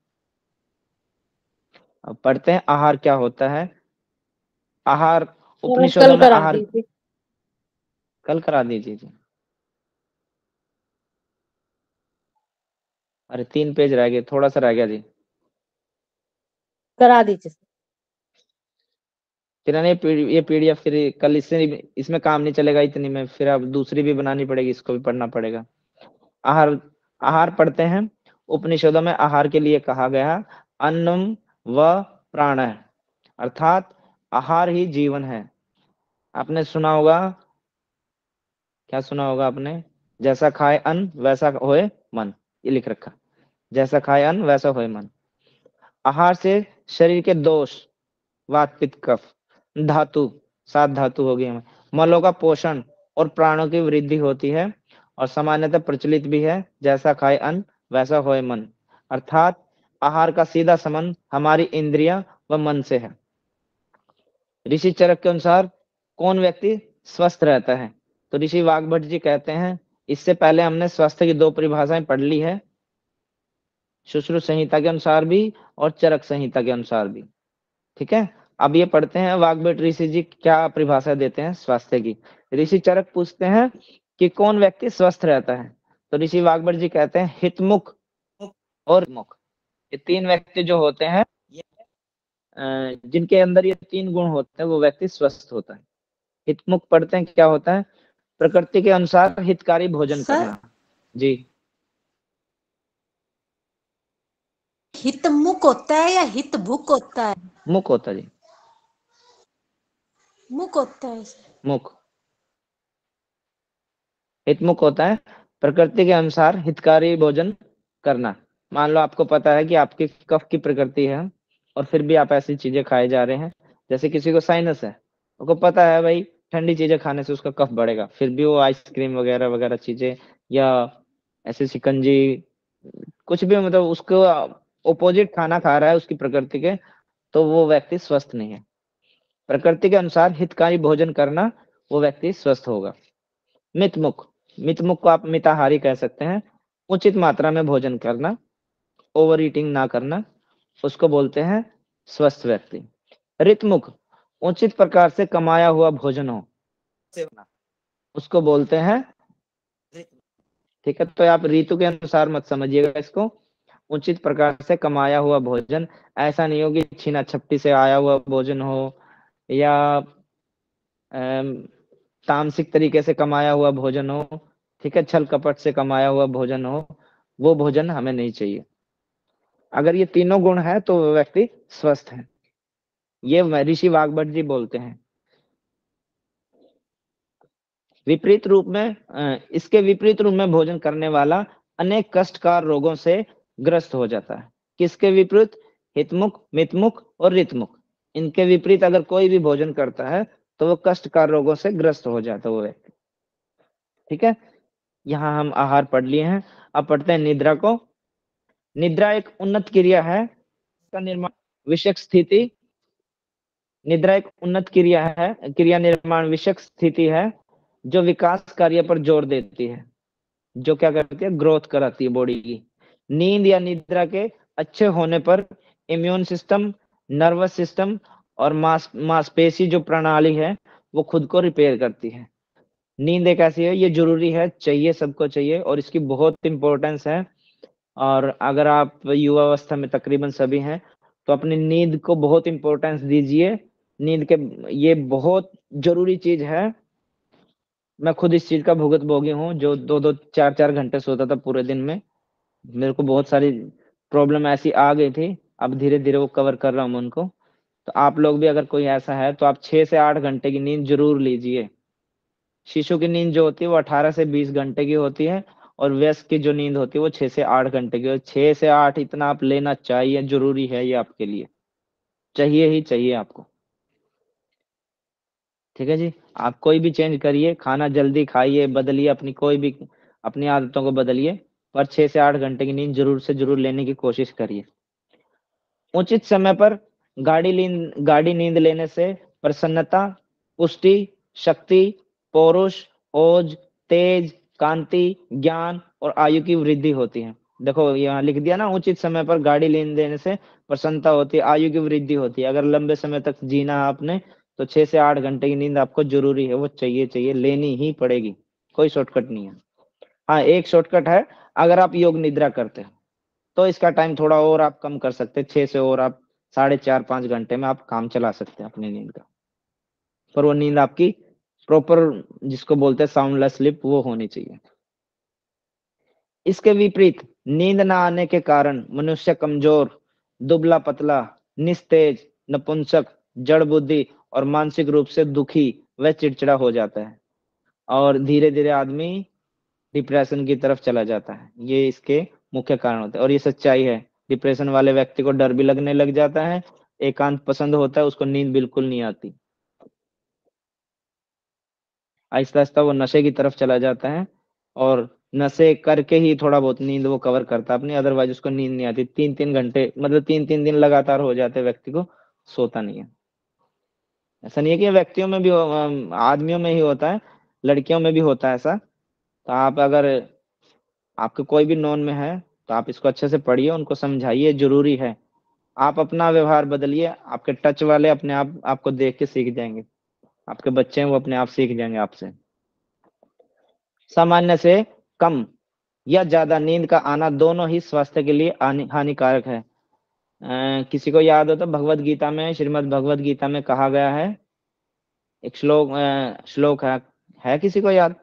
अब पढ़ते हैं आहार क्या होता है। आहार उपनिषदों कल में करा आहार, दीजिए। कल करा दीजिए जी। अरे 3 पेज रह गए, थोड़ा सा रह गया जी। करा दीजिए। फिर है ना ये पीडीएफ फिर कल इसमें काम नहीं चलेगा इतनी में, फिर अब दूसरी भी बनानी पड़ेगी, इसको भी पढ़ना पड़ेगा। आहार, आहार पढ़ते हैं। उपनिषदों में आहार के लिए कहा गया अन्नम व प्राण है, अर्थात आहार ही जीवन है। आपने सुना होगा, क्या सुना होगा आपने? जैसा खाए अन्न वैसा होए मन, ये लिख रखा, जैसा खाए अन्न वैसा होए मन। आहार से शरीर के दोष, वात पित्त कफ, धातु, 7 धातु हो गई, मलों का पोषण और प्राणों की वृद्धि होती है। और सामान्यतः प्रचलित भी है, जैसा खाए अन्न वैसा होए मन, अर्थात आहार का सीधा संबंध हमारी इंद्रियां व मन से है। ऋषि चरक के अनुसार कौन व्यक्ति स्वस्थ रहता है? तो ऋषि वाग्भट जी कहते हैं, इससे पहले हमने स्वास्थ्य की 2 परिभाषाएं पढ़ ली है, सुश्रुत संहिता के अनुसार भी और चरक संहिता के अनुसार भी। ठीक है। अब ये पढ़ते हैं वाग्भट ऋषि जी क्या परिभाषा देते हैं स्वास्थ्य की। ऋषि चरक पूछते हैं कि कौन व्यक्ति स्वस्थ रहता है, तो ऋषि वाग्भट जी कहते हैं हितमुख और मुख, ये 3 व्यक्ति जो होते हैं, जिनके अंदर ये 3 गुण होते हैं, वो व्यक्ति स्वस्थ होता है। हितमुख पढ़ते हैं क्या होता है? प्रकृति के अनुसार हितकारी भोजन सर, करना। जी। हितमुख होता है या हितभुक होता है? मुख होता है जी, मुख होता है सर। मुख। हितमुख होता है प्रकृति के अनुसार हितकारी भोजन करना। मान लो आपको पता है कि आपकी कफ की प्रकृति है और फिर भी आप ऐसी चीजें खाए जा रहे हैं, जैसे किसी को साइनस है, उसको पता है भाई ठंडी चीजें खाने से उसका कफ बढ़ेगा, फिर भी वो आइसक्रीम वगैरह वगैरह चीजें या ऐसे शिकंजी कुछ भी मतलब उसको ओपोजिट खाना खा रहा है उसकी प्रकृति के, तो वो व्यक्ति स्वस्थ नहीं है। प्रकृति के अनुसार हितकारी भोजन करना, वो व्यक्ति स्वस्थ होगा। मितमुख, मितमुख को आप मिताहारी कह सकते हैं। उचित मात्रा में भोजन करना, ओवर ईटिंग ना करना, उसको बोलते हैं स्वस्थ व्यक्ति। ऋतमुख, उचित प्रकार से कमाया हुआ भोजन हो, उसको बोलते हैं। ठीक है, तो आप ऋतु के अनुसार मत समझिएगा इसको। उचित प्रकार से कमाया हुआ भोजन, ऐसा नहीं हो कि छीना छपटी से आया हुआ भोजन हो या तामसिक तरीके से कमाया हुआ भोजन हो, ठीक है, छल कपट से कमाया हुआ भोजन हो, वो भोजन हमें नहीं चाहिए। अगर ये तीनों गुण है तो वो व्यक्ति स्वस्थ है। ये ऋषि वाग्भट जी बोलते हैं। विपरीत रूप में इसके विपरीत रूप में भोजन करने वाला अनेक कष्टकार रोगों से ग्रस्त हो जाता है। किसके विपरीत? हितमुख, मितमुख और ऋतमुख। इनके विपरीत अगर कोई भी भोजन करता है तो वो कष्टकार रोगों से ग्रस्त हो जाता है वो व्यक्ति। ठीक है, यहाँ हम आहार पढ़ लिए हैं। अब पढ़ते हैं निद्रा को। निद्रा एक उन्नत क्रिया है का निर्माण विषयक स्थिति। निद्रा एक उन्नत क्रिया है, क्रिया निर्माण विषयक स्थिति है जो विकास कार्य पर जोर देती है, जो क्या करती है? ग्रोथ कराती है बॉडी की। नींद या निद्रा के अच्छे होने पर इम्यून सिस्टम, नर्वस सिस्टम और मांसपेशी जो प्रणाली है वो खुद को रिपेयर करती है। नींद एक ऐसी है, ये जरूरी है, चाहिए, सबको चाहिए और इसकी बहुत इंपॉर्टेंस है। और अगर आप युवावस्था में तकरीबन सभी हैं तो अपनी नींद को बहुत इंपॉर्टेंस दीजिए। नींद के ये बहुत जरूरी चीज है। मैं खुद इस चीज का भुगत भोगी हूँ, जो 2-2, 4-4 घंटे सोता था पूरे दिन में। मेरे को बहुत सारी प्रॉब्लम ऐसी आ गई थी, अब धीरे धीरे वो कवर कर रहा हूँ उनको। तो आप लोग भी अगर कोई ऐसा है तो आप 6 से 8 घंटे की नींद जरूर लीजिए। शिशु की नींद जो होती है वो 18 से 20 घंटे की होती है और वयस्क की जो नींद होती है वो 6 से 8 घंटे की। 6 से 8 इतना आप लेना चाहिए, जरूरी है ये आपके लिए, चाहिए ही चाहिए आपको। ठीक है जी, आप कोई भी चेंज करिए, खाना जल्दी खाइए, बदलिए अपनी कोई भी अपनी आदतों को बदलिए, पर 6 से 8 घंटे की नींद जरूर से जरूर लेने की कोशिश करिए। उचित समय पर गाढ़ी नींद लेने से प्रसन्नता, पुष्टि, शक्ति, पौरुष, ओज, तेज, कांति, ज्ञान और आयु की वृद्धि होती है। देखो यहाँ लिख दिया ना, उचित समय पर गाढ़ी नींद लेने से प्रसन्नता होती है, आयु की वृद्धि होती है। अगर लंबे समय तक जीना है आपने तो 6 से 8 घंटे की नींद आपको जरूरी है, वो चाहिए, लेनी ही पड़ेगी, कोई शॉर्टकट नहीं है। हाँ, एक शॉर्टकट है, अगर आप योग निद्रा करते हैं तो इसका टाइम थोड़ा और आप कम कर सकते हैं, 6 से और आप 4.5-5 घंटे में आप काम चला सकते हैं अपनी नींद का। पर वो नींद आपकी प्रॉपर, जिसको बोलते हैं साउंडलेस स्लीप, वो होनी चाहिए। इसके विपरीत नींद ना आने के कारण मनुष्य कमजोर, दुबला पतला, निस्तेज, नपुंसक, जड़ बुद्धि और मानसिक रूप से दुखी व चिड़चिड़ा हो जाता है और धीरे धीरे आदमी डिप्रेशन की तरफ चला जाता है। ये इसके मुख्य कारण होते हैं और ये सच्चाई है। डिप्रेशन वाले व्यक्ति को डर भी लगने लग जाता है, एकांत पसंद होता है, उसको नींद बिल्कुल नहीं आती। आहिस्ता आहिस्ता वो नशे की तरफ चला जाता है और नशे करके ही थोड़ा बहुत नींद वो कवर करता है अपनी, अदरवाइज उसको नींद नहीं आती। 3-3 घंटे मतलब 3-3 दिन लगातार हो जाते व्यक्ति को सोता नहीं है। ऐसा नहीं है कि व्यक्तियों में भी आदमियों में ही होता है, लड़कियों में भी होता है ऐसा। तो आप अगर आपके कोई भी नॉन में है तो आप इसको अच्छे से पढ़िए, उनको समझाइए, जरूरी है। आप अपना व्यवहार बदलिए, आपके टच वाले अपने आप आपको देख के सीख जाएंगे। आपके बच्चे हैं वो अपने आप सीख जाएंगे आपसे। सामान्य से कम या ज्यादा नींद का आना दोनों ही स्वास्थ्य के लिए हानिकारक है। किसी को याद हो तो भगवत गीता में, श्रीमद् भगवत गीता में कहा गया है एक श्लोक है किसी को याद?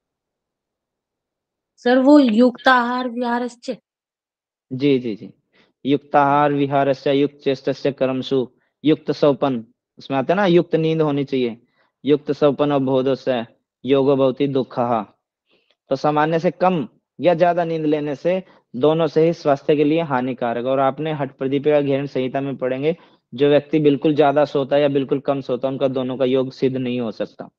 सर वो युक्ताहार विहारश्च। जी, युक्ताहार विहारस्य युक्त चेष्टस्य कर्मसु युक्त सौपन, उसमें आता है ना, युक्त नींद होनी चाहिए। युक्त सौपन और बोधस्य योगो भवति दुःखः। तो सामान्य से कम या ज्यादा नींद लेने से दोनों से ही स्वास्थ्य के लिए हानिकारक। और आपने हठप्रदीपिका घेरण संहिता में पढ़ेंगे, जो व्यक्ति बिल्कुल ज्यादा सोता है या बिल्कुल कम सोता है, उनका दोनों का योग सिद्ध नहीं हो सकता।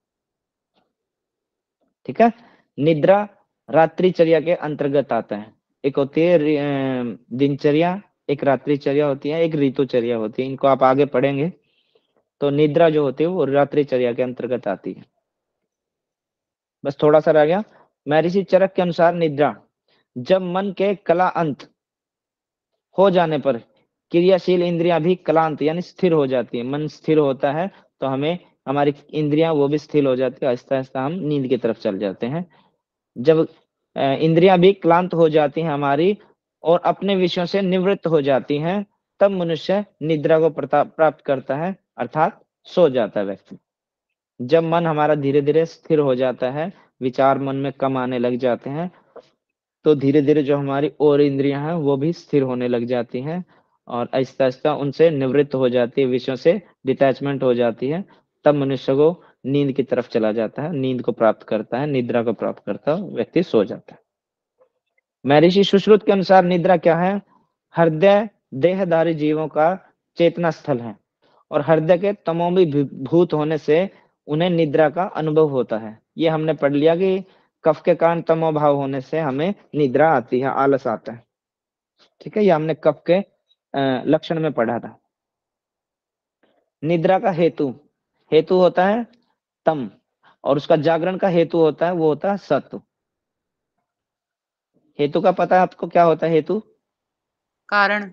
ठीक है। निद्रा रात्रिचर्या के अंतर्गत आता है। एक होती है दिनचर्या, एक रात्रिचर्या होती है, एक ऋतुचर्या होती है। इनको आप आगे पढ़ेंगे। तो निद्रा जो होती है वो रात्रिचर्या के अंतर्गत आती है। बस थोड़ा सा रह गया। महर्षि चरक के अनुसार निद्रा जब मन के कला अंत हो जाने पर क्रियाशील इंद्रियां भी कलांत यानी स्थिर हो जाती है। मन स्थिर होता है तो हमें हमारी इंद्रियां वो भी स्थिर हो जाती है, आहिस्ता आहिस्ता हम नींद की तरफ चल जाते हैं। जब इंद्रियां भी क्लांत हो जाती हैं हमारी और अपने विषयों से निवृत्त हो जाती हैं, तब मनुष्य निद्रा को प्राप्त करता है, अर्थात सो जाता है व्यक्ति। जब मन हमारा धीरे धीरे स्थिर हो जाता है, विचार मन में कम आने लग जाते हैं, तो धीरे धीरे जो हमारी और इंद्रियां हैं वो भी स्थिर होने लग जाती हैं और आहिस्ता आहिस्ता उनसे निवृत्त हो जाती है, विषयों से डिटैचमेंट हो जाती है। तब मनुष्य को नींद की तरफ चला जाता है, नींद को प्राप्त करता है, निद्रा को प्राप्त करता है, व्यक्ति सो जाता है। महर्षि सुश्रुत के अनुसार निद्रा क्या है? हृदय देहधारी जीवों का चेतना स्थल है और हृदय के तमोभूत होने से उन्हें निद्रा का अनुभव होता है। ये हमने पढ़ लिया कि कफ के कारण तमोभाव होने से हमें निद्रा आती है, आलस आता है। ठीक है, ये हमने कफ के लक्षण में पढ़ा था। निद्रा का हेतु, हेतु होता है तम और उसका जागरण का हेतु होता है, वो होता है सत्व। हेतु का पता है आपको क्या होता है? हेतु कारण,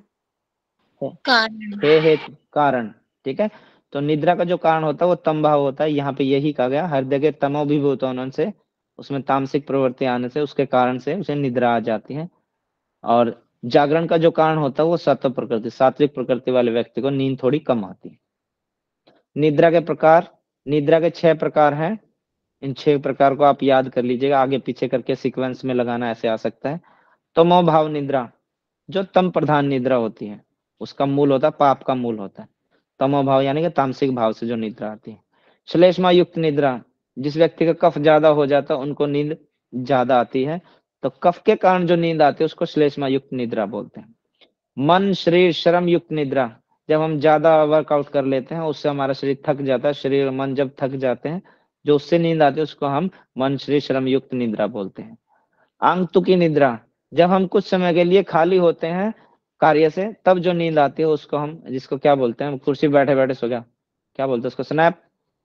हेतु कारण। ठीक है, तो निद्रा का जो कारण होता है वो तम भाव होता है। यहाँ पे यही कहा गया, हृदय के तमोभिभूत होने से, उसमें तामसिक प्रवृत्ति आने से, उसके कारण से उसे निद्रा आ जाती है। और जागरण का जो कारण होता है वो सत्व प्रकृति, सात्विक प्रकृति वाले व्यक्ति को नींद थोड़ी कम आती है। निद्रा के प्रकार, निद्रा के 6 प्रकार हैं। इन 6 प्रकार को आप याद कर लीजिएगा, आगे पीछे करके सीक्वेंस में लगाना ऐसे आ सकता है। तमो भाव निद्रा, जो तम प्रधान निद्रा होती है, उसका मूल होता है, पाप का मूल होता है तमो भाव, यानी कि तामसिक भाव से जो निद्रा आती है। श्लेष्मा युक्त निद्रा, जिस व्यक्ति का कफ ज्यादा हो जाता है उनको नींद ज्यादा आती है, तो कफ के कारण जो नींद आती है उसको श्लेष्मा युक्त निद्रा बोलते हैं। मन शरीर श्रम युक्त निद्रा, जब हम ज्यादा वर्कआउट कर लेते हैं उससे हमारा शरीर थक जाता है, शरीर और मन जब थक जाते हैं जो उससे नींद आती है उसको हम मन शरीर श्रम युक्त निद्रा बोलते हैं। आंगतुकी निद्रा, जब हम कुछ समय के लिए खाली होते हैं कार्य से, तब जो नींद आती है उसको हम, जिसको क्या बोलते हैं, कुर्सी बैठे बैठे सो गया, क्या बोलते हैं उसको? स्नैप,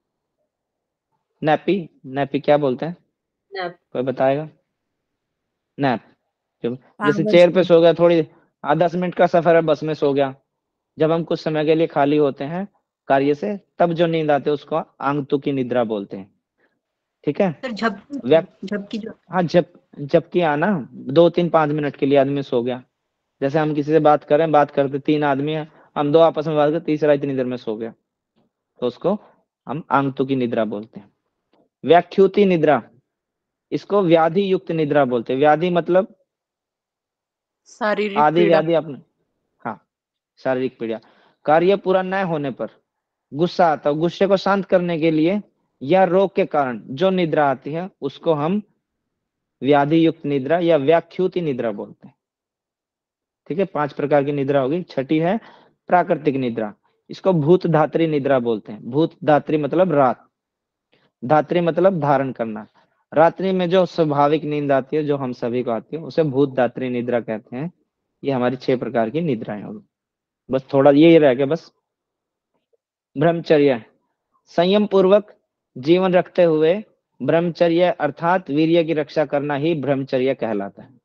नैपी, नैपी क्या बोलते हैं? नैप। कोई बताएगा? नैप, जैसे चेयर पे सो गया, थोड़ी 10 मिनट का सफर है, बस में सो गया। जब हम कुछ समय के लिए खाली होते हैं कार्य से, तब जो नींद आती है उसको आंगतुकी निद्रा बोलते हैं। ठीक है, सर झपकी जो, हाँ, झपकी आना, 2, 3, 5 मिनट के लिए आदमी सो गया। जैसे हम किसी से बात कर रहे हैं, बात करते 3 आदमी हैं, हम 2 आपस में बात करते, तीसरा इतनी देर में सो गया, तो उसको हम आंगतुकी निद्रा बोलते हैं। व्याख्युति निद्रा, इसको व्याधि युक्त निद्रा बोलते हैं। व्याधि मतलब शारीरिक आदि पीड़ा, व्याधि अपने, हाँ, शारीरिक पीड़ा। कार्य पूरा न होने पर गुस्सा आता है, गुस्से को शांत करने के लिए या रोग के कारण जो निद्रा आती है उसको हम व्याधि युक्त निद्रा या व्याख्युति निद्रा बोलते हैं। ठीक है, 5 प्रकार की निद्रा होगी। छठी है प्राकृतिक निद्रा, इसको भूत धात्री निद्रा बोलते हैं। भूत धात्री मतलब रात, धात्री मतलब धारण करना। रात्रि में जो स्वाभाविक नींद आती है, जो हम सभी को आती है, उसे भूत धात्री निद्रा कहते हैं। ये हमारी 6 प्रकार की निद्राएं होगी। बस थोड़ा ये रह गया बस। ब्रह्मचर्य, संयम पूर्वक जीवन रखते हुए ब्रह्मचर्य अर्थात वीर्य की रक्षा करना ही ब्रह्मचर्य कहलाता है।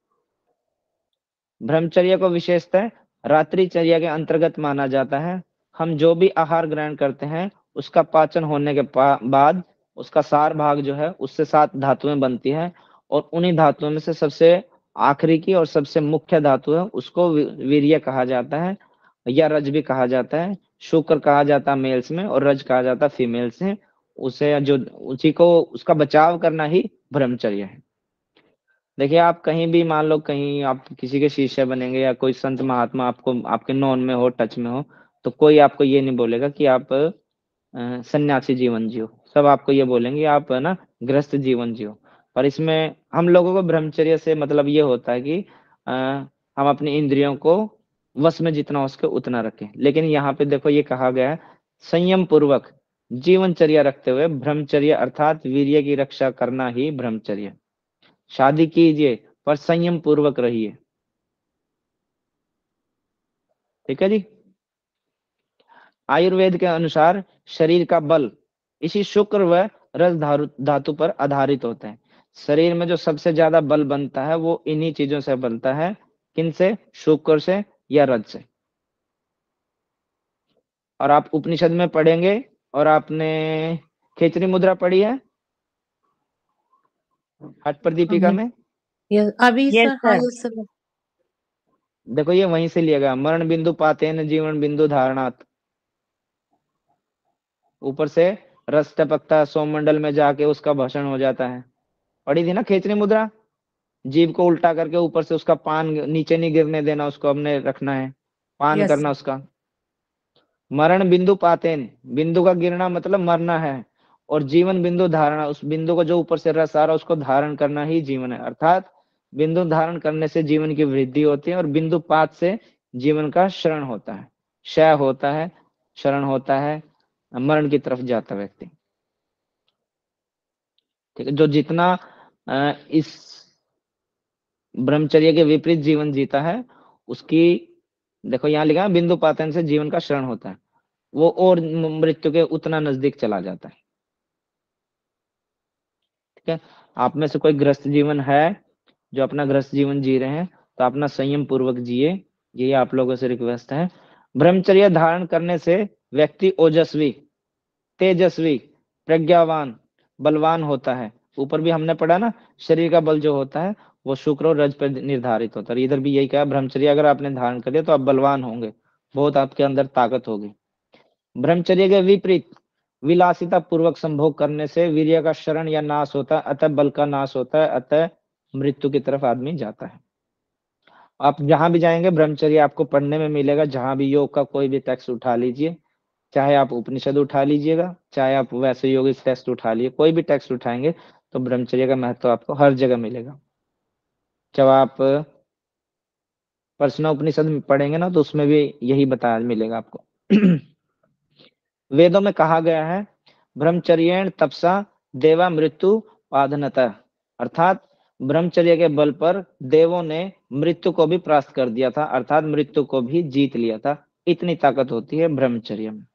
ब्रह्मचर्य को विशेषतः रात्रिचर्या के अंतर्गत माना जाता है। हम जो भी आहार ग्रहण करते हैं उसका पाचन होने के बाद उसका सार भाग जो है उससे 7 धातुएं बनती हैं और उन्हीं धातुओं में से सबसे आखिरी की और सबसे मुख्य धातु है उसको वीर्य कहा जाता है या रज भी कहा जाता है। शुक्र कहा जाता है मेल्स में और रज कहा जाता है फीमेल्स में। उसे जो उसी को उसका बचाव करना ही ब्रह्मचर्य है। देखिए, आप कहीं भी मान लो कहीं आप किसी के शिष्य बनेंगे या कोई संत महात्मा आपको आपके नॉन में हो, टच में हो, तो कोई आपको ये नहीं बोलेगा कि आप सन्यासी जीवन जियो। सब आपको ये बोलेंगे आप ना गृहस्थ जीवन जियो। पर इसमें हम लोगों को ब्रह्मचर्य से मतलब ये होता है कि हम अपनी इंद्रियों को वश में जितना हो सके उतना रखें। लेकिन यहाँ पे देखो ये कहा गया है संयम पूर्वक जीवनचर्या रखते हुए ब्रह्मचर्य अर्थात वीर्य की रक्षा करना ही ब्रह्मचर्य। शादी कीजिए पर संयम पूर्वक रहिए। ठीक है जी। आयुर्वेद के अनुसार शरीर का बल इसी शुक्र व रस धातु पर आधारित होता है। शरीर में जो सबसे ज्यादा बल बनता है वो इन्हीं चीजों से बनता है। किन से? शुक्र से या रज से। और आप उपनिषद में पढ़ेंगे, और आपने खेचरी मुद्रा पढ़ी है हठ पर दीपिका में? अभी सर, हाँ यस सर। देखो ये वहीं से लिया गया, मरण बिंदु पातेन जीवन बिंदु धारणात। ऊपर से रस टपकता सोममंडल में जाके उसका भस्म हो जाता है। पढ़ी थी ना खेचरी मुद्रा? जीभ को उल्टा करके ऊपर से उसका पान नीचे नहीं गिरने देना, उसको हमने रखना है, पान Yes, करना उसका। मरण बिंदु पातेन, बिंदु का गिरना मतलब मरना है, और जीवन बिंदु धारणा, उस बिंदु को जो ऊपर से रस आ रहा है उसको धारण करना ही जीवन है। अर्थात बिंदु धारण करने से जीवन की वृद्धि होती है, और बिंदु पात से जीवन का शरण होता है, क्षय होता है, शरण होता है, मरण की तरफ जाता व्यक्ति। ठीक है। जो जितना इस ब्रह्मचर्य के विपरीत जीवन जीता है उसकी, देखो यहाँ लिखा है बिंदु पातन से जीवन का शरण होता है, वो और मृत्यु के उतना नजदीक चला जाता है। ठीक है। आप में से कोई गृहस्थ जीवन है जो अपना गृहस्थ जीवन जी रहे हैं तो अपना संयम पूर्वक जिए, यही आप लोगों से रिक्वेस्ट है। ब्रह्मचर्य धारण करने से व्यक्ति ओजस्वी, तेजस्वी, प्रज्ञावान, बलवान होता है। ऊपर भी हमने पढ़ा ना, शरीर का बल जो होता है वो शुक्र और रज पर निर्धारित होता है। इधर भी यही कहा, ब्रह्मचर्य अगर आपने धारण कर लिया तो आप बलवान होंगे, बहुत आपके अंदर ताकत होगी। ब्रह्मचर्य के विपरीत विलासिता पूर्वक संभोग करने से वीर्य का शरण या नाश होता है, अतः बल का नाश होता है, अतः मृत्यु की तरफ आदमी जाता है। आप जहां भी जाएंगे ब्रह्मचर्य आपको पढ़ने में मिलेगा। जहां भी योग का कोई भी टेक्स्ट उठा लीजिए, चाहे आप उपनिषद उठा लीजिएगा, चाहे आप वैसे योगिक टेक्स्ट उठा लीजिए, कोई भी टेक्स्ट उठाएंगे तो ब्रह्मचर्य का महत्व आपको हर जगह मिलेगा। जब आप पर्सनल उपनिषद में पढ़ेंगे ना तो उसमें भी यही बताया मिलेगा आपको। वेदों में कहा गया है ब्रह्मचर्येण तपसा देवा मृत्यु पाधनतः, अर्थात ब्रह्मचर्य के बल पर देवों ने मृत्यु को भी परास्त कर दिया था, अर्थात मृत्यु को भी जीत लिया था। इतनी ताकत होती है ब्रह्मचर्य में।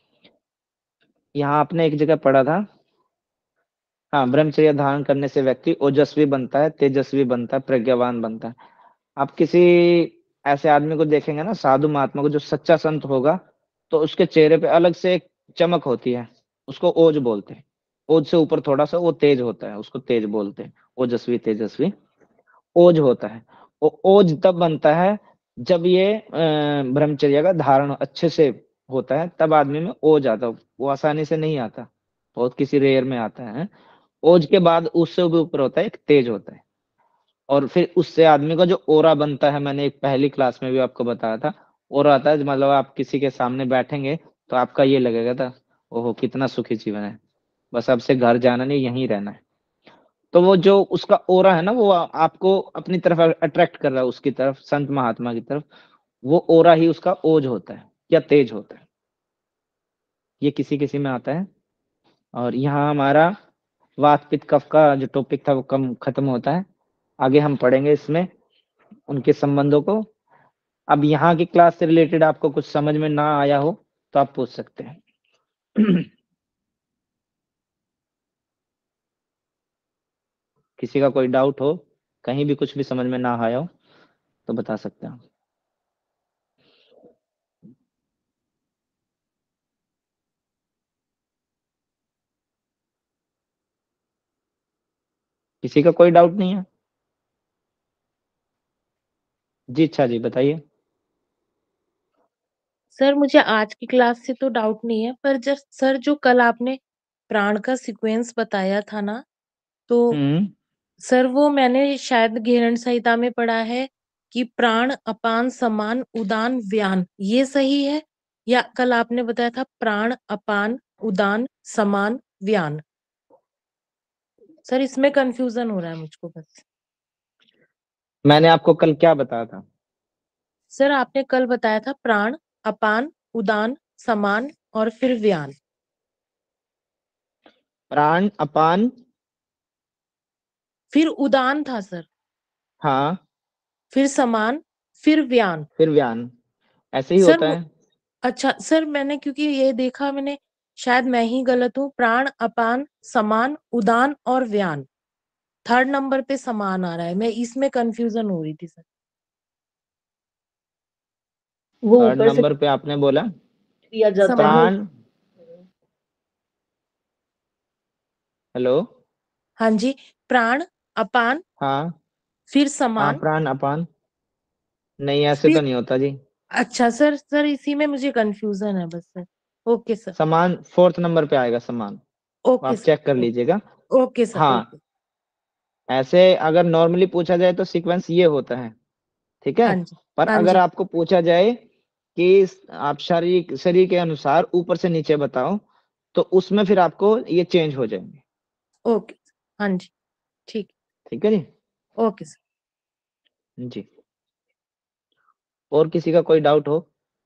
यहाँ आपने एक जगह पढ़ा था, हाँ, ब्रह्मचर्य धारण करने से व्यक्ति ओजस्वी बनता है, तेजस्वी बनता है, प्रज्ञावान बनता है। आप किसी ऐसे आदमी को देखेंगे ना, साधु महात्मा को, जो सच्चा संत होगा, तो उसके चेहरे पे अलग से एक चमक होती है, उसको ओज बोलते हैं। ओज से ऊपर थोड़ा सा वो तेज होता है, उसको तेज बोलते हैं। ओजस्वी, तेजस्वी, ओज होता है। वो ओज तब बनता है जब ये ब्रह्मचर्य का धारण अच्छे से होता है, तब आदमी में ओज आता है। वो आसानी से नहीं आता, बहुत किसी रेयर में आता है। ओज के बाद उससे भी ऊपर होता है एक तेज होता है, और फिर उससे आदमी का जो ओरा बनता है, मैंने एक पहली क्लास में भी आपको बताया था, ओरा आता है मतलब आप किसी के सामने बैठेंगे तो आपका ये लगेगा था, ओहो कितना सुखी जीवन है, बस अब से घर जाना नहीं, यहीं रहना है। तो वो जो उसका ओरा है ना, वो आपको अपनी तरफ अट्रैक्ट कर रहा है, उसकी तरफ, संत महात्मा की तरफ। वो ओरा ही उसका ओज होता है या तेज होता है। ये किसी किसी में आता है। और यहाँ हमारा वात पित्त कफ का जो टॉपिक था वो कम खत्म होता है। आगे हम पढ़ेंगे इसमें उनके संबंधों को। अब यहाँ की क्लास से रिलेटेड आपको कुछ समझ में ना आया हो तो आप पूछ सकते हैं। किसी का कोई डाउट हो, कहीं भी कुछ भी समझ में ना आया हो तो बता सकते हैं। किसी का कोई डाउट नहीं है? जी अच्छा जी, बताइए। सर मुझे आज की क्लास से तो डाउट नहीं है, पर जब सर जो कल आपने प्राण का सीक्वेंस बताया था ना, तो सर वो मैंने शायद घेरण संहिता में पढ़ा है कि प्राण अपान समान उदान व्यान, ये सही है? या कल आपने बताया था प्राण अपान उदान समान व्यान? सर इसमें कंफ्यूजन हो रहा है मुझको बस। मैंने आपको कल क्या बताया था? सर आपने कल बताया था प्राण, अपान, उदान, समान और फिर व्यान। प्राण, अपान, फिर उदान था सर, हाँ, फिर समान, फिर व्यान। फिर व्यान, ऐसे ही सर होता है। अच्छा सर, मैंने क्योंकि ये देखा, मैंने शायद मैं ही गलत हूँ। प्राण, अपान, समान, उदान और व्यान, थर्ड नंबर पे समान आ रहा है, मैं इसमें कंफ्यूजन हो रही थी सर। वो थर्ड ऊपर से नंबर पे आपने बोला किया जाता है। प्राण, हेलो, हाँ जी, प्राण, अपान, हाँ फिर हाँ, समान, प्राण, अपान, नहीं ऐसे तो फिर नहीं होता जी। अच्छा सर इसी में मुझे कंफ्यूजन है बस सर। ओके सर, समान फोर्थ नंबर पे आएगा, समान, ओके आप चेक कर सर, लीजिएगा। ओके सर, हाँ, ओके। ऐसे अगर नॉर्मली पूछा जाए तो सीक्वेंस ये होता है, ठीक है। हाँ जी, पर हाँ अगर जी, आपको पूछा जाए कि आप शरीर के अनुसार ऊपर से नीचे बताओ, तो उसमें फिर आपको ये चेंज हो जाएंगे। ओके, हाँ जी, ठीक, ठीक है जी। Okay sir. जी, और किसी का कोई डाउट हो?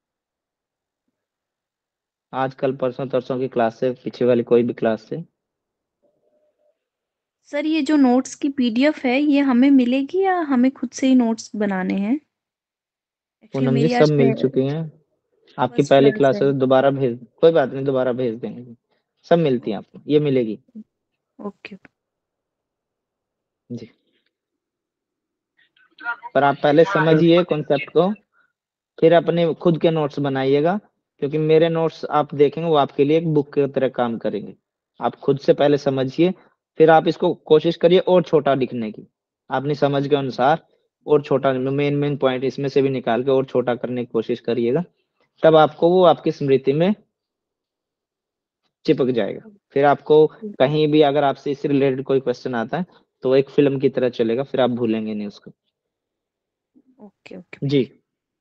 आज कल परसों तरसों की क्लास से, पीछे वाली कोई भी क्लास से? सर ये जो नोट्स की पीडीएफ है ये हमें मिलेगी या हमें खुद से ही नोट्स बनाने हैं? एक्चुअली पूनम जी मेरी सब आज मिल चुकी हैं। आपकी फर्स्ट पहली क्लास क्लास है। है तो दोबारा भेज, कोई बात नहीं, दोबारा भेज देंगे। सब मिलती है आपको, ये मिलेगी। ओके। जी, पर आप पहले समझिए कॉन्सेप्ट को, फिर अपने खुद के नोट्स बनाइएगा, क्योंकि मेरे नोट्स आप देखेंगे वो आपके लिए एक बुक की तरह काम करेंगे। आप खुद से पहले समझिए, फिर आप इसको कोशिश करिए और छोटा लिखने की, अपनी समझ के अनुसार, और छोटा मेन मेन पॉइंट इसमें से भी निकाल के और छोटा करने की कोशिश करिएगा, तब आपको वो आपकी स्मृति में चिपक जाएगा। फिर आपको कहीं भी अगर आपसे इससे रिलेटेड कोई क्वेश्चन आता है तो वो एक फिल्म की तरह चलेगा, फिर आप भूलेंगे नहीं उसको। ओके ओके जी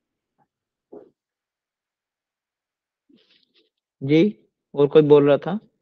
जी, और कोई बोल रहा था?